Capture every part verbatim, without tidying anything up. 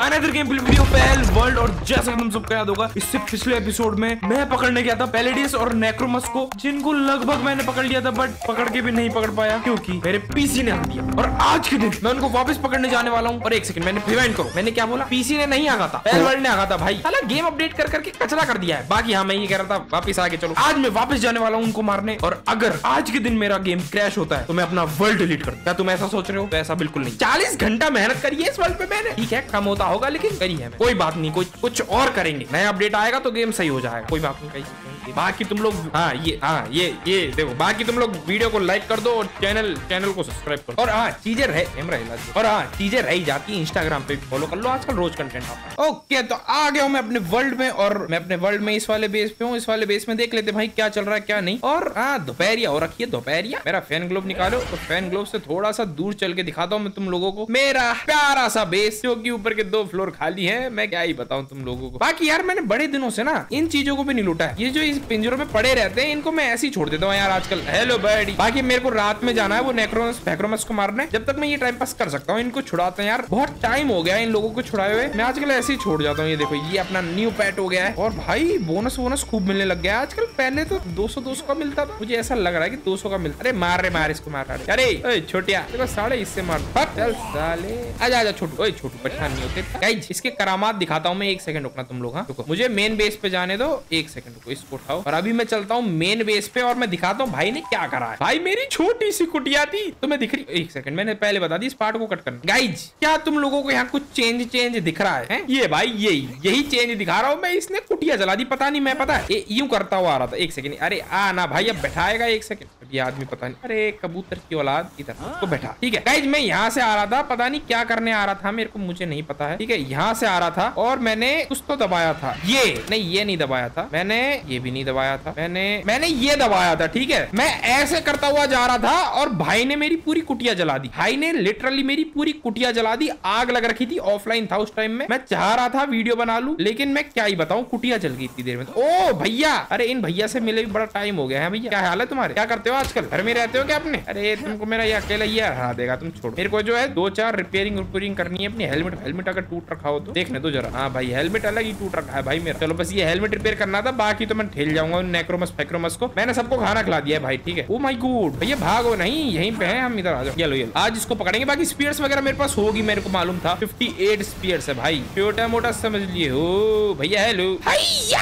Another game play video पहल world. और जैसा कि तुम सबको याद होगा, इससे पिछले एपिसोड में मैं पकड़ने गया था पैलेडियस और नेक्रोमस को, जिनको लगभग मैंने पकड़ लिया था, बट पकड़ के भी नहीं पकड़ पाया क्योंकि मेरे पीसी ने हक दिया। और आज के दिन मैं उनको वापस पकड़ने जाने वाला हूँ। और एक सेकंड, मैंने प्रिवेंट करो, मैंने क्या बोला? पीसी ने नहीं आगा था, पहल वर्ल्ड ने आगा था भाई। साला गेम अपडेट कर करके कचरा कर दिया है। बाकी हाँ, मैं ये कह रहा था वापस आके चलो, आज मैं वापस जाने वाला हूँ उनको मारने। और अगर आज के दिन मेरा गेम क्रैश होता है तो मैं अपना वर्ल्ड डिलीट कर दूं। क्या तुम ऐसा सोच रहे हो? तो ऐसा बिल्कुल नहीं। चालीस घंटा मेहनत करी है इस वर्ल्ड पे मैंने। ठीक है, कम होता होगा लेकिन करी है। कोई बात नहीं, कुछ कुछ और करेंगे। नया अपडेट आएगा तो गेम सही हो जाएगा। कोई बात नहीं, कहीं बाकी तुम लोग हाँ ये हाँ ये ये देखो, बाकी तुम लोग वीडियो को लाइक कर दो और चैनल चैनल को सब्सक्राइब कर दो। और हाँ चीजें रहे और हाँ चीजें रही जाती है, इंस्टाग्राम पे फॉलो कर लो, आजकल रोज कंटेंट आता है। ओके, तो आ गया हूँ मैं अपने वर्ल्ड में। और मैं अपने वर्ल्ड में इस वाले बेस पे हूँ। इस वाले बेस में देख लेते भाई क्या चल रहा है क्या नहीं। और हाँ, दोपहरिया हो रखी है, दोपहरिया। मेरा फैन ग्लोब निकालो, तो फैन ग्लोब से थोड़ा सा दूर चल के दिखाता हूँ मैं तुम लोगों को मेरा प्यारा सा बेस, जो कि ऊपर के दो फ्लोर खाली है। मैं क्या ही बताऊं तुम लोगों को। बाकी यार, मैंने बड़े दिनों से ना इन चीजों को भी नहीं लूटा है। ये जो इस पिंजरों में पड़े रहते हैं, इनको मैं ऐसे ही छोड़ देता हूँ यार आजकल। Hello birdie. बाकी मेरे को रात में जाना है वो नेक्रोमस नेक्रोमस को मारने। जब तक मैं ये टाइम पास कर सकता हूँ, इनको छुड़ाते हैं यार। बहुत टाइम हो गया इन लोगों को छुड़ाए हुए। मैं आजकल ऐसे ही छोड़ जाता हूँ। ये देखो, ये अपना न्यू पेट हो गया है। और भाई बोनस वोनस खूब मिलने लग गया है आजकल। पहले तो दो सौ दो सौ का मिलता था, मुझे ऐसा लग रहा है कि दो सौ का मिलता। अरे मार रे मार, इसको मार रहे। अरे छोटिया, देखो साढ़े इससे मार। चल साले, आजा आजा छोटू। ओए छोटू, परेशान नहीं होते गाइस। इसके करामात दिखाता हूँ मैं। एक सेकंड रुकना तुम लोग। हाँ रुको, मुझे मेन बेस पे जाने दो। एक सेकंड रुको, इसको उठाओ। और अभी मैं चलता हूँ मेन बेस पे और मैं दिखाता हूँ भाई ने क्या करा है। भाई मेरी छोटी सी कुटिया थी तो मैं दिख रही। एक सेकंड, मैंने पहले बता दी इस पार्ट को कट करना। गाइज, क्या तुम लोगों को यहाँ कुछ चेंज चेंज दिख रहा है? ये भाई यही यही चेंज दिखा रहा हूँ मैं। इसने कुटिया जला दी, पता नहीं, मैं पता है यूं करता हुआ आ रहा था। एक सेकंड, अरे आ ना भाई, अब बैठाएगा। एक सेकंड, ये आदमी पता नहीं। अरे कबूतर की औलाद, इधर उसको बैठा। ठीक है गाइज, मैं यहाँ से आ रहा था, पता नहीं क्या करने आ रहा था मेरे को, मुझे नहीं पता है। ठीक है, यहाँ से आ रहा था और मैंने कुछ तो दबाया था। ये नहीं, ये नहीं दबाया था मैंने, ये भी नहीं दबाया था मैंने मैंने ये दबाया था। ठीक है, मैं ऐसे करता हुआ जा रहा था और भाई ने मेरी पूरी कुटिया जला दी। भाई ने लिटरली मेरी पूरी कुटिया जला दी। आग लग रखी थी, ऑफलाइन था उस टाइम में। मैं चाह रहा था वीडियो बना लूं, लेकिन मैं क्या ही बताऊं, कुटिया जल गई इतनी देर में। तो ओ भैया, अरे इन भैया से मिले भी बड़ा टाइम हो गया है भैया। क्या हाल है तुम्हारे? क्या करते हो आजकल? घर में रहते हो क्या अपने? अरे तुमको मेरा ये अकेला ये हरा देगा, तुम छोड़ो। मेरे को जो है दो चार रिपेयरिंग रिपेयरिंग करनी है अपनी। हेलमेट हेलमेट अगर टूट रखा हो तो देखने दो जरा। हाँ भाई, हेलमेट अलग ही टूट रखा है भाई मेरा। चलो बस ये हेलमेट रिपेयर करना था, बाकी तो मैं ठेल जाऊंगा नेक्रोमस फेक्रोमस को। मैंने सबको खाना खिला दिया है भाई। ठीक है, ओ माय गॉड भैया, भागो नहीं, यहीं पे है हम, इधर आ जाओ। ये लो ये लो, आज इसको पकड़ेंगे। बाकी स्पीयर्स वगैरह मेरे पास होगी, मेरे को मालूम था। अट्ठावन स्पीयर्स है भाई, छोटा मोटा समझ लिए हो भैया। हेलो भैया,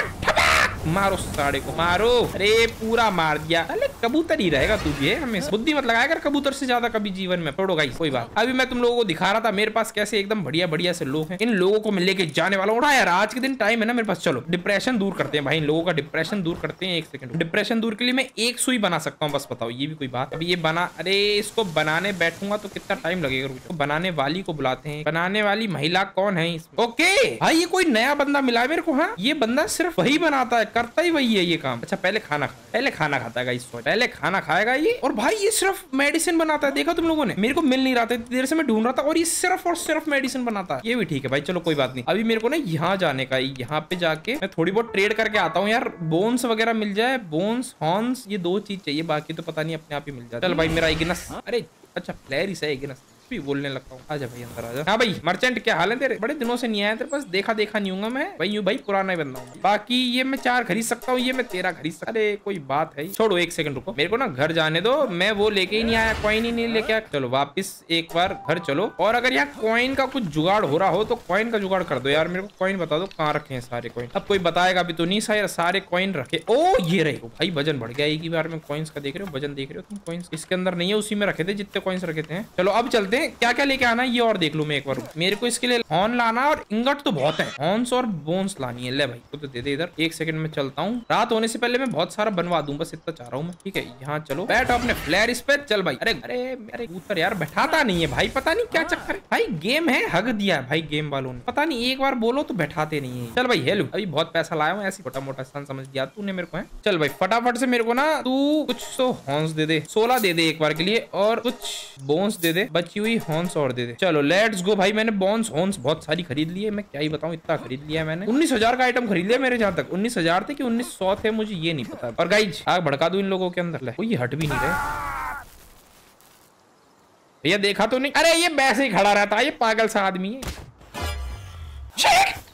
मारो साड़े को, मारो। अरे पूरा मार दिया। अरे कबूतर ही रहेगा तू भी, हमेशा बुद्धि मत लगाया कर कबूतर से ज्यादा कभी जीवन में। छोड़ो गाइस, कोई बात। अभी मैं तुम लोगों को दिखा रहा था मेरे पास कैसे एकदम बढ़िया बढ़िया से लोग हैं। इन लोगों को मैं लेके जाने वाला हूँ यार। आज के दिन टाइम है ना मेरे पास। चलो डिप्रेशन दूर करते हैं भाई, इन लोगों का डिप्रेशन दूर करते हैं। एक सेकंड, डिप्रेशन दूर के लिए मैं एक सुई बना सकता हूँ, बस बताओ, ये भी कोई बात? अभी ये बना, अरे इसको बनाने बैठूंगा तो कितना टाइम लगेगा। रुको, बनाने वाली को बुलाते हैं। बनाने वाली महिला कौन है इसमें? ओके भाई, ये कोई नया बंदा मिला है मेरे को। हाँ, ये बंदा सिर्फ वही बनाता है, करता ही वही है ये काम। अच्छा, पहले खाना खा पहले खाना खाता है, पहले खाना खाएगा ये। और भाई ये सिर्फ मेडिसिन बनाता है, देखा तुम लोगों ने? मेरे को मिल नहीं रहा था, देर से मैं ढूंढ रहा था, और ये सिर्फ और सिर्फ मेडिसिन बनाता है। ये भी ठीक है भाई, चलो कोई बात नहीं। अभी मेरे को ना यहाँ जाने का, यहाँ पे जाके मैं थोड़ी बहुत ट्रेड करके आता हूँ यार। बोन्स वगैरह मिल जाए, बोन्स हॉर्न्स, ये दो चीज चाहिए, बाकी तो पता नहीं अपने आप ही मिल जाए। चल भाई, मेरा इग्नस, अरे अच्छा फ्लेरिस है, इग्नस भी बोलने लगता हूँ। आजा भाई अंदर आजा। हाँ भाई मर्चेंट, क्या हाल है तेरे? बड़े दिनों से नहीं आया तेरे पास, देखा देखा नहीं हूँ मैं भाई। यूं भाई पुराना ही बंदा हूँ। बाकी ये मैं चार खरीद सकता हूँ, ये मैं तेरह खरीद सकता। अरे कोई बात है, छोड़ो एक सेकंड रुको, मेरे को ना घर जाने दो। मैं वो लेके ही नहीं आया, कॉइन ही नहीं लेके आया। चलो वापिस एक बार घर चलो। और अगर यहाँ कॉइन का कुछ जुगाड़ हो रहा हो तो कॉइन का जुगाड़ कर दो यार। मेरे को कॉइन बता दो कहाँ रखे हैं सारे कॉइन। अब कोई बताएगा भी तो नहीं सारे सारे कॉइन रखे। ओ ये रहे भाई, वजन बढ़ गया एक ही बार में। कॉइन्स का देख रहे हो, वजन देख रहे हो तुम? कॉइन्स इसके अंदर नहीं है, उसी में रखे थे जितने कॉइन्स रखे थे। चलो अब चलते हैं, क्या क्या लेके ना ये और देख लूं मैं एक बार। मेरे को इसके लिए हॉर्न लाना और इंगट तो बहुत है, हॉर्न्स और बोन्स लानी है। ले भाई तो, तो दे दे इधर। एक सेकंड में चलता हूँ, रात होने से पहले मैं बहुत सारा बनवा दूं, बस इतना चाह रहा हूँ मैं। ठीक है, यहाँ चलो, बैठो अपने फ्लेयर इस पे। चल भाई, अरे अरे अरे कबूतर यार बैठाता नहीं है भाई, पता नहीं क्या चक्कर है भाई। गेम है, हग दिया है भाई गेम वालों ने, पता नहीं, एक बार बोलो तो बैठाते नहीं है। चल भाई हेलो, अभी बहुत पैसा लाया हूँ, ऐसी छोटा मोटा सन समझ दिया तूने मेरे को है। चल भाई फटाफट से मेरे को ना तू कुछ तो हॉर्न्स दे दे, सोलह दे दे एक बार के लिए, और कुछ बोन्स दे दे, बची हुई हॉर्न्स और दे दे। चलो लेट्स गो भाई। मैंने बोन्स हॉर्न्स बहुत सारी खरीद ली है, मैं क्या ही बताऊं, इतना खरीद लिया है मैंने। उन्नीस हजार का आइटम खरीद लिया मेरे, जहां तक उन्नीस हजार थे कि उन्नीस सौ थे मुझे ये नहीं पता। और गाइज आग भड़का दूं इन लोगों के अंदर। कोई हट भी नहीं रहे भैया, देखा तो नहीं? अरे ये वैसे ही खड़ा रहता है, ये पागल सा आदमी है।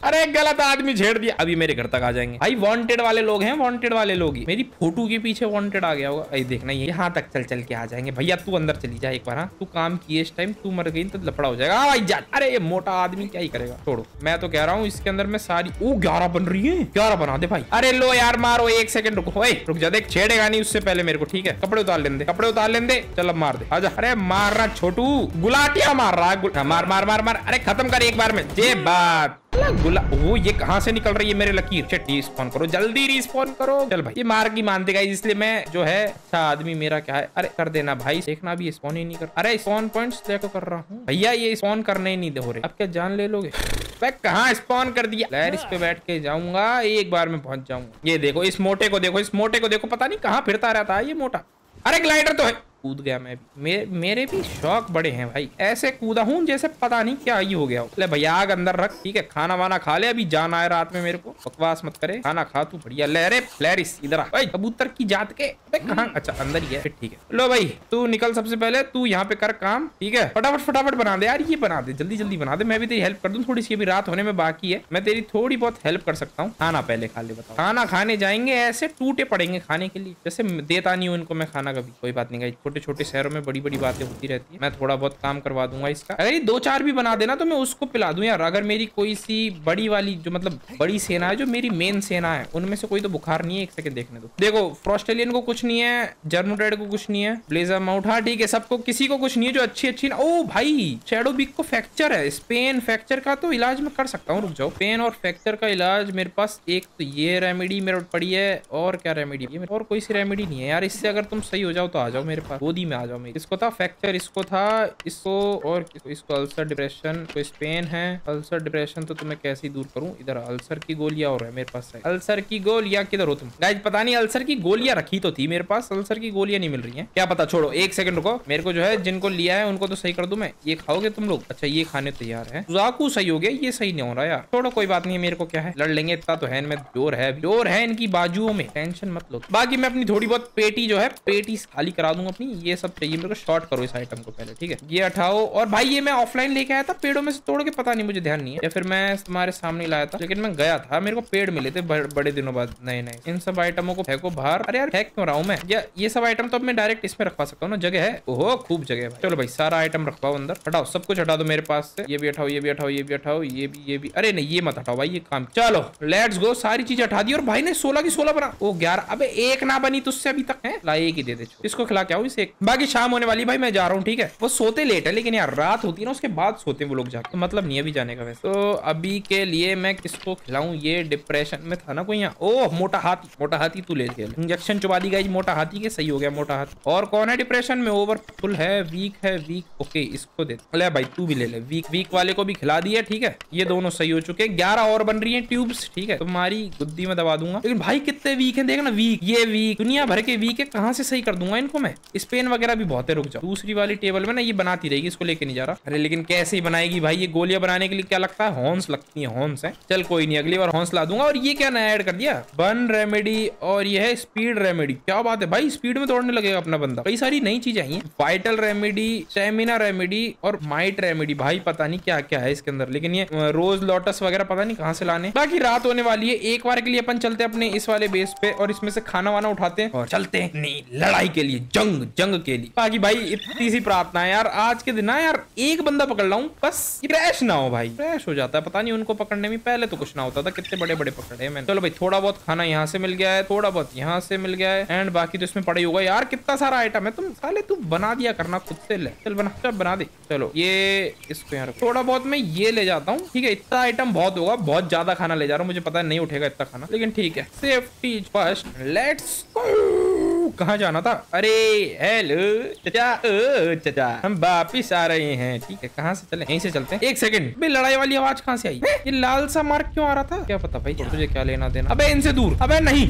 अरे गलत आदमी छेड़ दिया, अभी मेरे घर तक आ जाएंगे भाई। वांटेड वाले लोग हैं, वांटेड वाले लोग ही। मेरी फोटो के पीछे वांटेड आ गया होगा। अरे देखना ये यहाँ तक चल चल के आ जाएंगे। भैया तू अंदर चली जा एक बार। हाँ तू काम किए इस टाइम, तू मर गई तो लफड़ा हो जाएगा भाई जान। अरे ये मोटा आदमी क्या ही करेगा, छोड़ो। मैं तो कह रहा हूँ इसके अंदर में सारी ओ ग्यारह बन रही है, ग्यारह बना दे भाई। अरे लो यार मारो, एक सेकंड रुको, ओए रुक जा, देख छेड़ेगा नहीं उससे पहले मेरे को, ठीक है। कपड़े उतार लेने दे, कपड़े उतार लेने दे, चल अब मार दे, आजा। अरे मार रहा छोटू, गुलाटिया मार रहा है, मार मार मार मार। अरे खत्म कर एक बार में, जे बात गुला। वो ये कहाँ से निकल रही है मेरे लकीर। चट रिस्पॉन करो, जल्दी रिस्पॉन करो। चल भाई ये मार की मानते गाइस, इसलिए मैं जो है अच्छा आदमी मेरा क्या है। अरे कर देना भाई, देखना भी स्पॉन ही नहीं कर। अरे स्पॉन पॉइंट्स देखो कर रहा हूँ भैया, ये स्पॉन करने ही नहीं दे हो रहे। अब क्या जान ले लोगे? मैं कहाँ स्पॉन कर दिया। लहर इस पे बैठ के जाऊंगा, एक बार में पहुंच जाऊंगा। ये देखो इस मोटे को देखो, इस मोटे को देखो, पता नहीं कहाँ फिरता रहता है ये मोटा। अरे ग्लाइडर तो है, कूद गया मैं भी। मे, मेरे भी शौक बड़े हैं भाई, ऐसे कूदा हूँ जैसे पता नहीं क्या ही हो गया हो। ले भैया आग अंदर रख, ठीक है। खाना वाना खा ले, अभी जाना है रात में मेरे को, बकवास मत करे। खाना खा तू बढ़िया। ले अरे फ्लैरिस इधर आ भाई, कबूतर की जात के। अबे कहाँ, अच्छा अंदर ही है, ठीक है। लो भाई तू निकल, सबसे पहले तू यहाँ पे कर काम, ठीक है। फटाफट फटाफट बना दे यार, ये बना दे, जल्दी जल्दी बना दे। मैं भी तेरी हेल्प कर दूं थोड़ी सी, अभी रात होने में बाकी है, मैं तेरी थोड़ी बहुत हेल्प कर सकता हूँ। खाना पहले खा ले, बताओ। खाना खाने जाएंगे, ऐसे टूटे पड़ेंगे खाने के लिए, जैसे देता नहीं हूँ उनको मैं खाना कभी। कोई बात नहीं, छोटे छोटे शहरों में बड़ी बड़ी बातें होती रहती है। मैं थोड़ा बहुत काम करवा दूंगा इसका। अगर ये दो चार भी बना देना तो मैं उसको पिला दूं यार। अगर मेरी कोई सी बड़ी वाली जो मतलब बड़ी सेना है, जो मेरी मेन सेना है, उनमें से कोई तो बुखार नहीं है। एक सेकंड देखने दो। देखो फ्रॉस्टेलियन को कुछ नहीं है, जर्मोडेड को कुछ नहीं है, ब्लेजर माउट हाँ ठीक है, सबको किसी को कुछ नहीं है जो अच्छी अच्छी ना। ओ भाई शैडो बीक को फ्रैक्चर है, स्पेन फ्रैक्चर का तो इलाज मैं कर सकता हूँ। रुक जाओ, पेन और फ्रैक्चर का इलाज मेरे पास एक तो ये रेमेडी मेरे पड़ी है, और क्या रेमेडी है, और कोई सी रेमेडी नहीं है यार। इससे अगर तुम सही हो जाओ तो आ जाओ मेरे पास, गोदी में आ जाओ मेरी। इसको था फ्रैक्चर, इसको था इसको, और इसको अल्सर डिप्रेशन, तो स्पेन है। अल्सर डिप्रेशन तो तुम्हें कैसे दूर करूं, इधर अल्सर की गोलियां और है मेरे पास। अल्सर की गोलियां किधर हो तुम गाइस? पता नहीं, अल्सर की गोलियां रखी तो थी मेरे पास, अल्सर की गोलियां नहीं मिल रही हैं, क्या पता। छोड़ो एक सेकंड रुको, मेरे को जो है जिनको लिया है उनको तो सही कर दूं मैं। ये खाओगे तुम लोग? अच्छा ये खाने तैयार है। जाकू सही हो गया, ये सही नहीं हो रहा यार। छोड़ो कोई बात नहीं, मेरे को क्या है, लड़ लेंगे, इतना तो है इनमें जोर है, जोर है इनकी बाजुओं में, टेंशन मत लो। बाकी मैं अपनी थोड़ी बहुत पेटी जो है, पेटी खाली करा दूंगा अपनी। ये सब चाहिए मेरे को, शॉर्ट करो इस आइटम को पहले, ठीक है। ये हटाओ। और भाई ये मैं ऑफलाइन लेके आया था पेड़ों में से तोड़ के, पता नहीं मुझे ध्यान नहीं है, या फिर मैं तुम्हारे सामने लाया था, लेकिन मैं गया था, मेरे को पेड़ मिले थे बड़े दिनों बाद नए नए। इन सब आइटमों को फेंको बाहर। अरे यार फेंक क्यों रहा हूँ मैं? या ये सब आइटम तो अब मैं डायरेक्ट इसमें रखवा सकता हूँ ना, जगह है। ओहो खूब जगह है भाई। चलो भाई सारा आइटम रखवाओ अंदर, हटाओ सब कुछ हटा दो मेरे पास से। ये भी हटाओ, ये भी हटाओ, ये भी हटाओ, ये भी ये भी। अरे नहीं ये मत हटाओ भाई, ये काम। चलो लेट्स गो, सारी चीज हटा दी। और भाई ने सोलह की सोलह बना, ओ ग्यारह। अबे एक ना बनी तुझसे अभी तक है, ला एक ही दे दे, इसको खिला के आओ इसे। बाकी शाम होने वाली भाई, मैं जा रहा हूँ, ठीक है। वो सोते लेट है, लेकिन यार रात होती है ना उसके बाद सोते हैं वो लोग जाके, तो मतलब नहीं अभी जाने का वैसे। तो अभी के लिए मैं किसको खिलाऊं? ये डिप्रेशन में था ना कोई यहाँ। ओह मोटा हाथी, मोटा हाथी तू ले ले। इंजेक्शन चुबा दी गई मोटा हाथी के, सही हो गया मोटा हाथी। और कौन है डिप्रेशन में? ओवरफुल है, वीक है, वीक। ओके इसको दे ले भाई, तू भी ले ले। वीक वीक वाले को भी खिला दिया, ठीक है। ये दोनों सही हो चुके हैं। ग्यारह और बन रही है ट्यूब्स, ठीक है। तुम्हारी गुद्दी में दबा दूंगा। लेकिन भाई कितने वीक है, देखना वीक, ये वीक, दुनिया भर के वीक है। कहाँ से सही कर दूंगा इनको मैं? स्पेन वगैरह भी बहुत है। रुक जाओ, दूसरी वाली टेबल में ना ये बनाती रहेगी, इसको लेके नहीं जा रहा। अरे लेकिन कैसे ही बनाएगी भाई? ये गोलियां बनाने के लिए क्या लगता है? हॉर्न्स लगती है, हॉर्न्स है। चल कोई नहीं, अगली बार हॉर्न्स ला दूंगा। और ये क्या नया ऐड कर दिया? बर्न रेमेडी, और ये है स्पीड रेमेडी। क्या बात है भाई, स्पीड में दौड़ने लगेगा अपना बंदा। कई सारी नई चीजें आई हैं। वाइटल रेमेडी, स्टेमिना रेमेडी और माइट रेमेडी। भाई पता नहीं क्या क्या है इसके अंदर, लेकिन ये रोज लोटस वगैरह पता नहीं कहाँ से लाने। बाकी रात होने वाली है, एक बार के लिए अपन चलते हैं अपने इस वाले बेस पे, और इसमें से खाना वाना उठाते हैं और चलते हैं नहीं लड़ाई के लिए, जंग जंग के लिए। बाकी भाई इतनी सी प्रार्थना है यार, आज के दिन ना यार एक बंदा पकड़ रहा हूँ, बस क्रैश ना हो भाई। क्रैश हो जाता है पता नहीं उनको पकड़ने में, पहले तो कुछ ना होता था, कितने बड़े बड़े पकड़े मैंने। चलो भाई थोड़ा बहुत खाना यहाँ से मिल गया है, थोड़ा बहुत यहाँ से मिल गया है, एंड बाकी तो इसमें पड़ा ही होगा। यार कितना सारा आइटम है, तुम साले तू बना दिया करना खुद से। ले चल बना, चल बना दे। चलो ये इसको यार थोड़ा बहुत मैं ये ले जाता हूँ, ठीक है। इतना आइटम बहुत होगा, बहुत ज्यादा खाना ले जा रहा हूँ, मुझे पता नहीं उठेगा इतना खाना, लेकिन ठीक है। Safety first, let's go. कहाँ जाना था? अरे हेलो चाचा, ओ चाचा हम वापिस आ रहे हैं, ठीक है। कहाँ से चले? यहीं से चलते हैं। एक सेकंड, बे लड़ाई वाली आवाज कहाँ से आई? ये लाल सा मार्क क्यों आ रहा था? क्या पता भाई, तुझे क्या लेना देना। अबे इनसे दूर, अबे नहीं।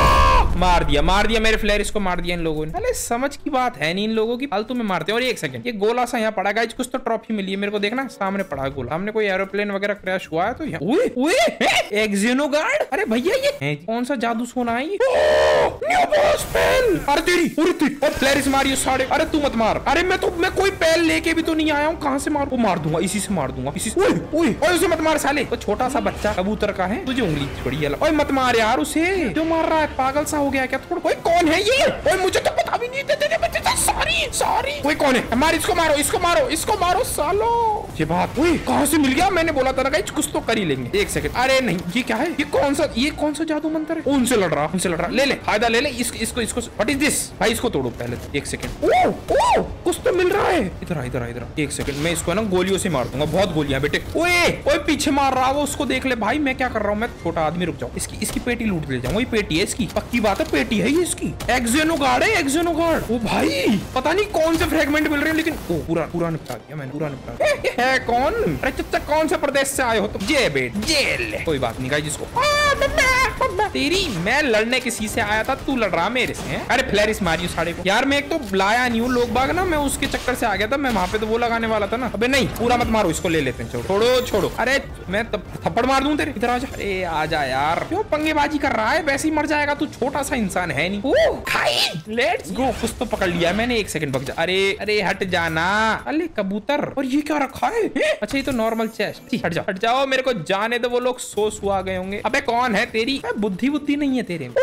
मार दिया मार दिया मेरे फ्लेयर, इसको मार दिया इन लोगों ने। अरे समझ की बात है नहीं इन लोगों की, फालतू में मारते हैं। और एक सेकंड, ये गोला सा यहाँ पड़ा गाइस, कुछ तो ट्रॉफी मिली है मेरे को, देखना सामने पड़ा है गोला। सामने कोई एरोप्लेन वगैरह क्रैश हुआ है तो यहाँ। एक ज़ेनो गार्ड, अरे भैया ये कौन सा जादू सोना है? न्यू बॉस पेल। अरे तेरी और फ्लेरिस मारियो साढ़े। अरे तू मत मार। अरे मैं तो मैं कोई पेल लेके भी तो नहीं आया हूँ। कहाँ से मार? वो मार दूंगा, इसी से मार दूंगा, इसी से। ओए ओए ओए उसे मत मार साले। वो छोटा सा बच्चा कबूतर का है, तुझे उंगली बड़ी है। ओए मत मार यार उसे, जो मार रहा है पागल सा हो गया क्या थोड़ा? ओए कौन है ये? ओए मुझे तो पता भी नहीं। Sorry sorry. ओए कौन है? मार इसको, मारो इसको, मारो इसको, मारो सालो। ये बात ओए कहाँ से मिल गया? मैंने बोला था ना गाइस कुछ तो कर ही लेंगे। एक सेकंड। अरे नहीं ये क्या है? ये कौन सा ये कौन सा जादू मंत्र है? उनसे लड़ रहा उनसे लड़ रहा। ले ले फायदा ले ले। इसको इसको इसको व्हाट इज दिस? भाई इसको तोड़ो पहले। एक सेकंड। ओ ओ कुछ तो मिल रहा है। इधर आ इधर आ इधर। एक सेकंड मैं इसको ना गोलियों से मार दूंगा। बहुत गोलियां बेटे। ओए ओए पीछे मार रहा वो, उसको देख ले भाई। मैं क्या कर रहा हूँ? मैं छोटा आदमी, रुक जाओ। इसकी इसकी पेटी लूट ले जाऊंगा। ये पेटी है इसकी, पक्की बात है पेटी है ये इसकी। एक्जेनो गार्ड है, एक्जेनो गार्ड। ओ भाई पता नहीं कौन से फ्रेगमेंट मिल रहे हैं, लेकिन ओ पूरा पूरा निपटा दिया मैंने, पूरा निपटा दिया। है कौन? अरे चच्चा कौन से प्रदेश से आए हो तुम? जे बेट जेल। कोई बात नहीं गाइस, जिसको तेरी मैं लड़ने किसी से आया था, तू लड़ रहा मेरे से। अरे फ्लेरिस मारियो साढ़े को यार। मैं एक तो लाया नहीं हूँ लोग बाग ना, मैं उसके चक्कर से आ गया था। मैं वहां पे तो वो लगाने वाला था ना। अबे नहीं पूरा मत मारो, इसको ले लेते हैं। छोड़ो छोड़ो छोड़ो। अरे मैं थप्पड़ मार दूं तेरे। इधर आजा। अरे आजा यार, क्यों पंगेबाजी कर रहा है? वैसे ही मर जाएगा तू, छोटा सा इंसान है नहीं। ओ खाई लेट्स गो। कुछ तो पकड़ लिया मैंने। एक सेकंड बक जा। अरे अरे हट जाना। अरे कबूतर। और ये क्या रखा है? अच्छा ये तो नॉर्मल चेस्ट। हट जाओ हट जाओ, मेरे को जाने दो। वो लोग सो सुआ गए होंगे। अबे कौन है? तेरी बुद्धि बुद्धि नहीं है तेरे में।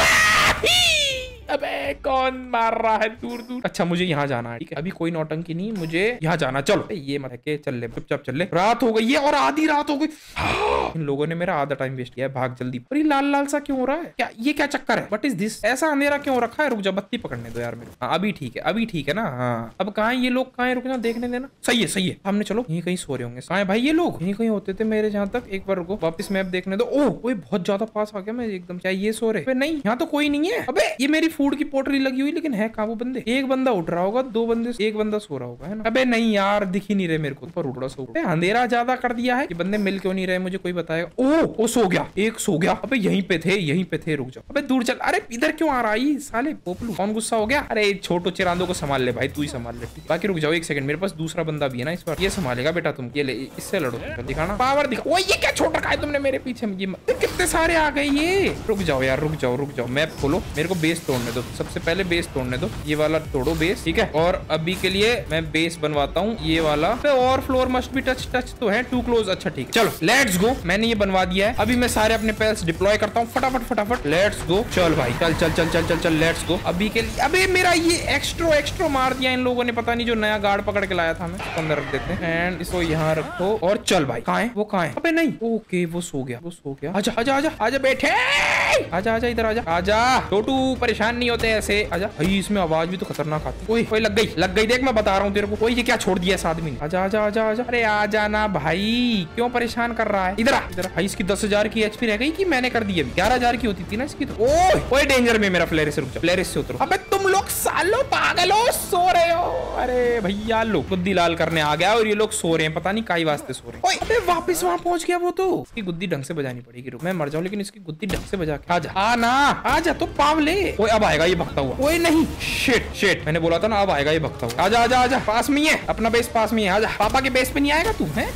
अबे कौन मार रहा है दूर दूर? अच्छा मुझे यहाँ जाना है, ठीक है। अभी कोई नौटंकी नहीं, मुझे यहाँ जाना। चलो ये मत के चल ले, चुपचाप चल ले। रात हो गई है और आधी रात हो गई। इन लोगों ने मेरा आधा टाइम वेस्ट किया है। भाग जल्दी। और ये लाल लाल सा क्यों हो रहा है? क्या ये क्या चक्कर है? What is this? ऐसा अंधेरा क्यों रखा है? रुक जा, बत्ती पकड़ने दो यार मेरे। हाँ अभी ठीक है, अभी ठीक है ना। हाँ अब कहाँ है ये लोग? कहाँ है? रुक जा देखने देना। सही है सही है। हमने चलो यहीं कहीं सो रहे होंगे। कहाँ है भाई ये लोग? यहीं कहीं होते थे मेरे जहाँ तक। एक बार रुको, वापस मैप देखने दो। ओह कोई बहुत ज्यादा पास आ गया मैं एकदम। क्या ये सो रहे? नहीं यहाँ तो कोई नहीं है। अबे ये मेरी फूड की पोटरी लगी हुई, लेकिन है कहाँ वो बंदे? एक बंदा उठ रहा होगा, दो बंदे, एक बंदा सो रहा होगा, है ना? अबे नहीं यार दिख ही नहीं रहे मेरे को। ऊपर उठ रहा सो। अंधेरा ज्यादा कर दिया है। ये बंदे मिल क्यों नहीं रहे? मुझे कोई बताएगा। ओ वो सो गया, एक सो गया। अबे यहीं पे थे यहीं पे थे। रुक जाओ। अबे दूर चल। अरे इधर क्यों आ रहा है साले पोपलू? कौन गुस्सा हो गया? अरे छोटो चिरांदो को संभाल ले भाई, तू ही संभाल ले। बाकी रुक जाओ एक सेकंड, मेरे पास दूसरा बंदा भी है ना इस बार। ये संभालेगा बेटा तुम। ये ले इससे लड़ो, दिखाना पावर दिखा। ओ ये क्या छोड़ रखा है तुमने मेरे पीछे? ये कितने सारे आ गए ये। रुक जाओ यार रुक जाओ रुक जाओ। मैप खोलो, मेरे को बेस तोड़ने दो। सबसे पहले बेस तोड़ने दो। ये वाला तोड़ो बेस, ठीक है। और अभी के लिए मैं बेस बनवाता हूँ ये वाला। और फ्लोर मस्ट भी टच टच तो है, टू क्लोज। अच्छा ठीक है चलो लेट्स गो। मैंने ये बनवा दिया है। अभी मैं सारे अपने पेल्स डिप्लॉय करता हूँ फटाफट फटाफट। Let's go. चल भाई चल चल चल चल चल चल लेट्स गो। अभी के लिए अबे मेरा ये एक्स्ट्रो एक्स्ट्रो मार दिया इन लोगों ने। पता नहीं जो नया गार्ड पकड़ के लाया था मैं, अंदर रख देते हैं। एंड इसको यहाँ रखो और चल भाई। कहाँ है वो? कहाँ है? अबे नहीं ओके वो सो गया वो सो गया। आजा आजा आजा आजा बैठे। आजा आजा इधर आजा आजा। छोटू परेशान नहीं होते ऐसे। आजा भाई, इसमें आवाज भी तो खतरनाक आती है। ओए ओए लग गई लग गई। देख मैं बता रहा हूँ तेरे को। ओए ये क्या छोड़ दिया इस आदमी ने? आजा आजा आजा आजा। अरे आ जाना भाई, क्यों परेशान कर रहा है? इधर आ इधर। भाई इसकी दस हजार की एचपी रह गई कि मैंने कर दी? अभी ग्यारह हजार की होती थी ना इसकी तो। ओए ओए डेंजर में मेरा फ्लेरिस। रुक जाओ, फ्लेरिस से उतरो। अबे तुम लोग सालो पागल हो, सो रहे हो? अरे भैया लोग गुद्दी लाल करने आ गया और ये लोग सो रहे हैं, पता नहीं काई वास्ते सो रहे हैं। अबे वापस वहां पहुंच गया वो तो। इसकी गुद्दी ढंग से बजानी पड़ेगी। रुक मैं मर जाऊं लेकिन इसकी गुद्दी ढंग से बजा के। आजा आना आजा तो पावले। ओए अब आएगा ये भगता हुआ। ओए नहीं शिट शिट, मैंने बोला था ना अब आएगा ये भगता हुआ। आजा आजा आजा, पास में ही है अपना बेस, पास में ही है। आजा। पापा के बेस पे नहीं आएगा तू? है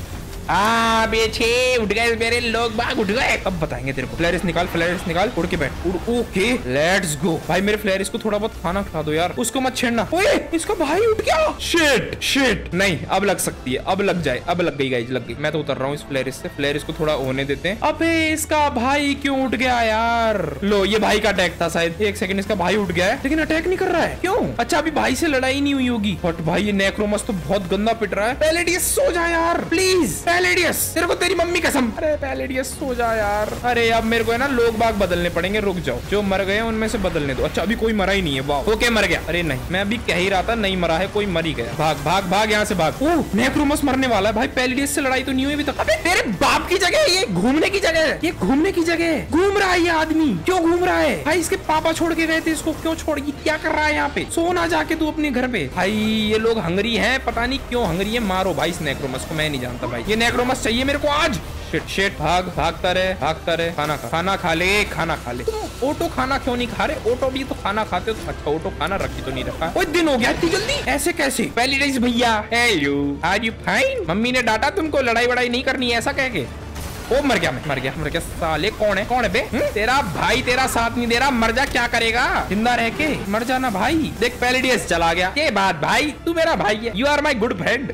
आ बेचे उठ गए मेरे लोग बाग उठ गए। अब बताएंगे तेरे को। फ्लेरिस निकाल फ्लेरिस निकाल। उड़ के बैठ उड़। Okay let's go. भाई मेरे फ्लेरिस को थोड़ा बहुत खाना खिला दो यार, उसको मत छेड़ना। ओए इसका भाई उठ गया। शिट शिट नहीं अब लग सकती है, अब लग जाए। अब लग गई गाइस लग गई। मैं तो उतर रहा हूँ इस फ्लेरिस से। फ्लेरिस को थोड़ा होने देते हैं। अबे इसका भाई क्यों उठ गया यार? लो ये भाई का अटैक था शायद। एक सेकंड, इसका भाई उठ गया है लेकिन अटैक नहीं कर रहा है। क्यों? अच्छा अभी भाई से लड़ाई नहीं हुई होगी। बट भाई ये नेक्रोमस तो बहुत गंदा पिट रहा है। पैलेडियस सो जा यार प्लीज। पैलेडियस तेरे को तेरी मम्मी कसम। अरे पैलेडियस सो जा यार। अरे अब मेरे को है ना लोग बाग बदलने पड़ेंगे। रुक जाओ, जो मर गए उनमें से बदलने दो। अच्छा अभी कोई मरा ही नहीं है। वाह ओके मर गया। अरे नहीं मैं अभी कह ही रहा था नहीं मरा है, कोई मर ही गया। भाग भाग भाग यहाँ से भाग। ओह नेक्रोमस मरने वाला है भाई। पैलेडियस से लड़ाई तो नहीं हुई अभी तक। अबे तेरे बाप की जगह ये घूमने की जगह है। ये घूमने की जगह है। घूम रहा है ये आदमी। क्यों घूम रहा है भाई? इसके पापा छोड़ के गए थे इसको, क्यों छोड़? क्या कर रहा है यहाँ पे? सोना जाके तू अपने घर पे। भाई ये लोग हंगरी है, पता नहीं क्यों हंगरी है। मारो भाई इस नेक्रोमस को। मैं नहीं जानता भाई, ये नेक्रोमस चाहिए मेरे को आज। शिट शिट भाग भागता रहे भागता रहे। खाना खा खाना खा ले खाना खा ले। तुम ऑटो खाना क्यों नहीं खा रहे? ऑटो भी तो खाना खाते हो। अच्छा ऑटो खाना रखी तो नहीं रखा। कोई दिन हो गया इतनी जल्दी ऐसे कैसे? पैलेडियस भैया hello are you fine? Mummy ने डांटा तुमको लड़ाई वड़ाई नहीं करनी है ऐसा कह के। ओ मर गया मैं, मर गया मर गया। साले कौन है कौन है बे? हुँ? तेरा भाई तेरा साथ नहीं दे रहा, मर जा, क्या करेगा? जिंदा रह के मर जाना भाई। देख पैलेडियस चला गया। ये बात भाई, तू मेरा भाई है, you are my good friend.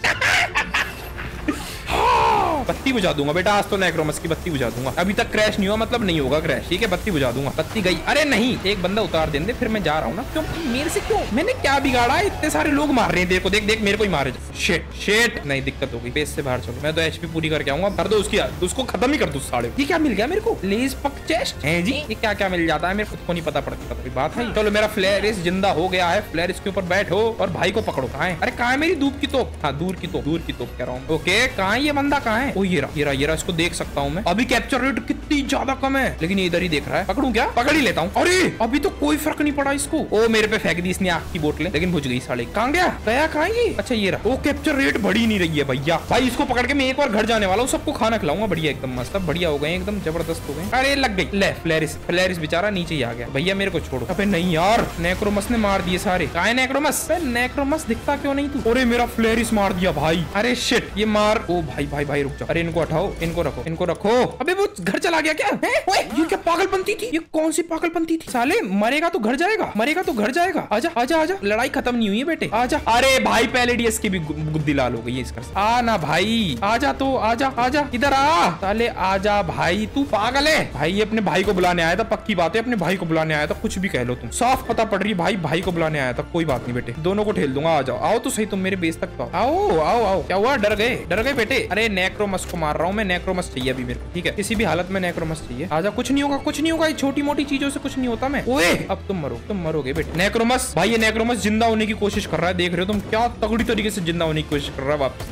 बत्ती बुझा दूंगा बेटा, आज तो नेक्रोमस की बत्ती बुझा दूंगा। अभी तक क्रैश नहीं हुआ, मतलब नहीं होगा क्रैश, ठीक है? बत्ती बुझा दूंगा। बत्ती गई। अरे नहीं, एक बंदा उतार देंगे फिर मैं जा रहा हूँ ना। क्यों मेरे से क्यों? मैंने क्या बिगाड़ा? इतने सारे लोग मार रहे हैं, देखो देख देख, मेरे को ही मारे। शेट शेट, नहीं दिक्कत होगी, बेस से बाहर चलो। मैं तो एचपी पूरी करके आऊंगा। कर दो उसकी, उसको खत्म ही कर दो साले। ये क्या मिल गया मेरे को? लेज पक चेस्ट है जी। ये क्या क्या मिल जाता है मेरे खुद को नहीं पता पड़ता। कोई बात है। चलो मेरा फ्लेरिस जिंदा हो गया है। फ्लेरिस के ऊपर बैठो और भाई को पकड़ो। कहाँ है? अरे कहाँ है मेरी धूप की तोप? हाँ दूर की तोप, दूर की तोप कह रहा हूँ। ओके कहाँ है ये बंदा? कहाँ है? ओ ये रहा ये रहा ये रहा, इसको देख सकता हूँ मैं। अभी कैप्चर रेट कितनी ज्यादा कम है, लेकिन ये इधर ही देख रहा है। पकड़ूं क्या? पकड़ ही लेता हूँ। अरे अभी तो कोई फर्क नहीं पड़ा इसको। ओ मेरे पे फेंक दी इसने आग की बोतलें, लेकिन बुझ गई साले। कहाँ गया गया कहाँ ये? अच्छा ये रहा। ओ कैप्चर रेट बढ़ी नहीं रही है भैया। भाई इसको पकड़ के मैं एक बार घर जाने वाला हूँ, सबको खाना खिलाऊंगा। बढ़िया एकदम मस्त, बढ़िया हो गए, एकदम जबरदस्त हो गए। अरे लग गई। ले फ्लेरिस, फ्लेरिस बेचारा नीचे ही आ गया। भैया मेरे को छोड़ो। अबे नहीं यार, नेक्रोमस ने मार दिए सारे। कहाँ है नेक्रोमस? नेक्रोमस दिखता क्यों नहीं तू? अरे मेरा फ्लेरिस मार दिया भाई। अरे शिट, ये मार। ओ भाई भाई भाई रुक जाओ। अरे इनको हटाओ, इनको रखो, इनको रखो। अबे वो घर चला गया क्या? है? ओए ये क्या पागलपंती थी? ये कौन सी पागलपंती थी? साले मरेगा तो घर जाएगा, मरेगा तो घर जाएगा। आजा आजा आजा, लड़ाई खत्म नहीं हुई है बेटे, आजा। अरे भाई पैलेडियस की भी गुद्दी लाल हो गई है इसका। आ ना भाई, आजा तो आजा आजा, इधर आ साले, आजा भाई। तू पागल है भाई? ये अपने भाई को बुलाने आया था, पक्की बात है, अपने भाई को बुलाने आया था। कुछ भी कह लो तुम, साफ पता पड़ रही है भाई, भाई को बुलाने आया था। कोई बात नहीं बेटे, दोनों को ठेल दूंगा। आ जाओ, आओ तो सही तुम मेरे बेस तक तो आओ आओ आओ। क्या हुआ? डर गए? डर गए बेटे? अरे नेक्रोमस को मार रहा हूँ मैं, नेक्रोमस चाहिए अभी मेरे को, ठीक है? किसी भी हालत में नेक्रोमस चाहिए। आजा, कुछ नहीं होगा, कुछ नहीं होगा, छोटी मोटी चीजों से कुछ नहीं होता। मैं ओए अब तुम मरो, तुम मरोगे बेटे। नेक्रोमस भाई, ये नेक्रोमस जिंदा होने की कोशिश कर रहा है, देख रहे हो तुम? क्या तगड़ी तरीके से जिंदा होने की कोशिश कर रहा है वापस।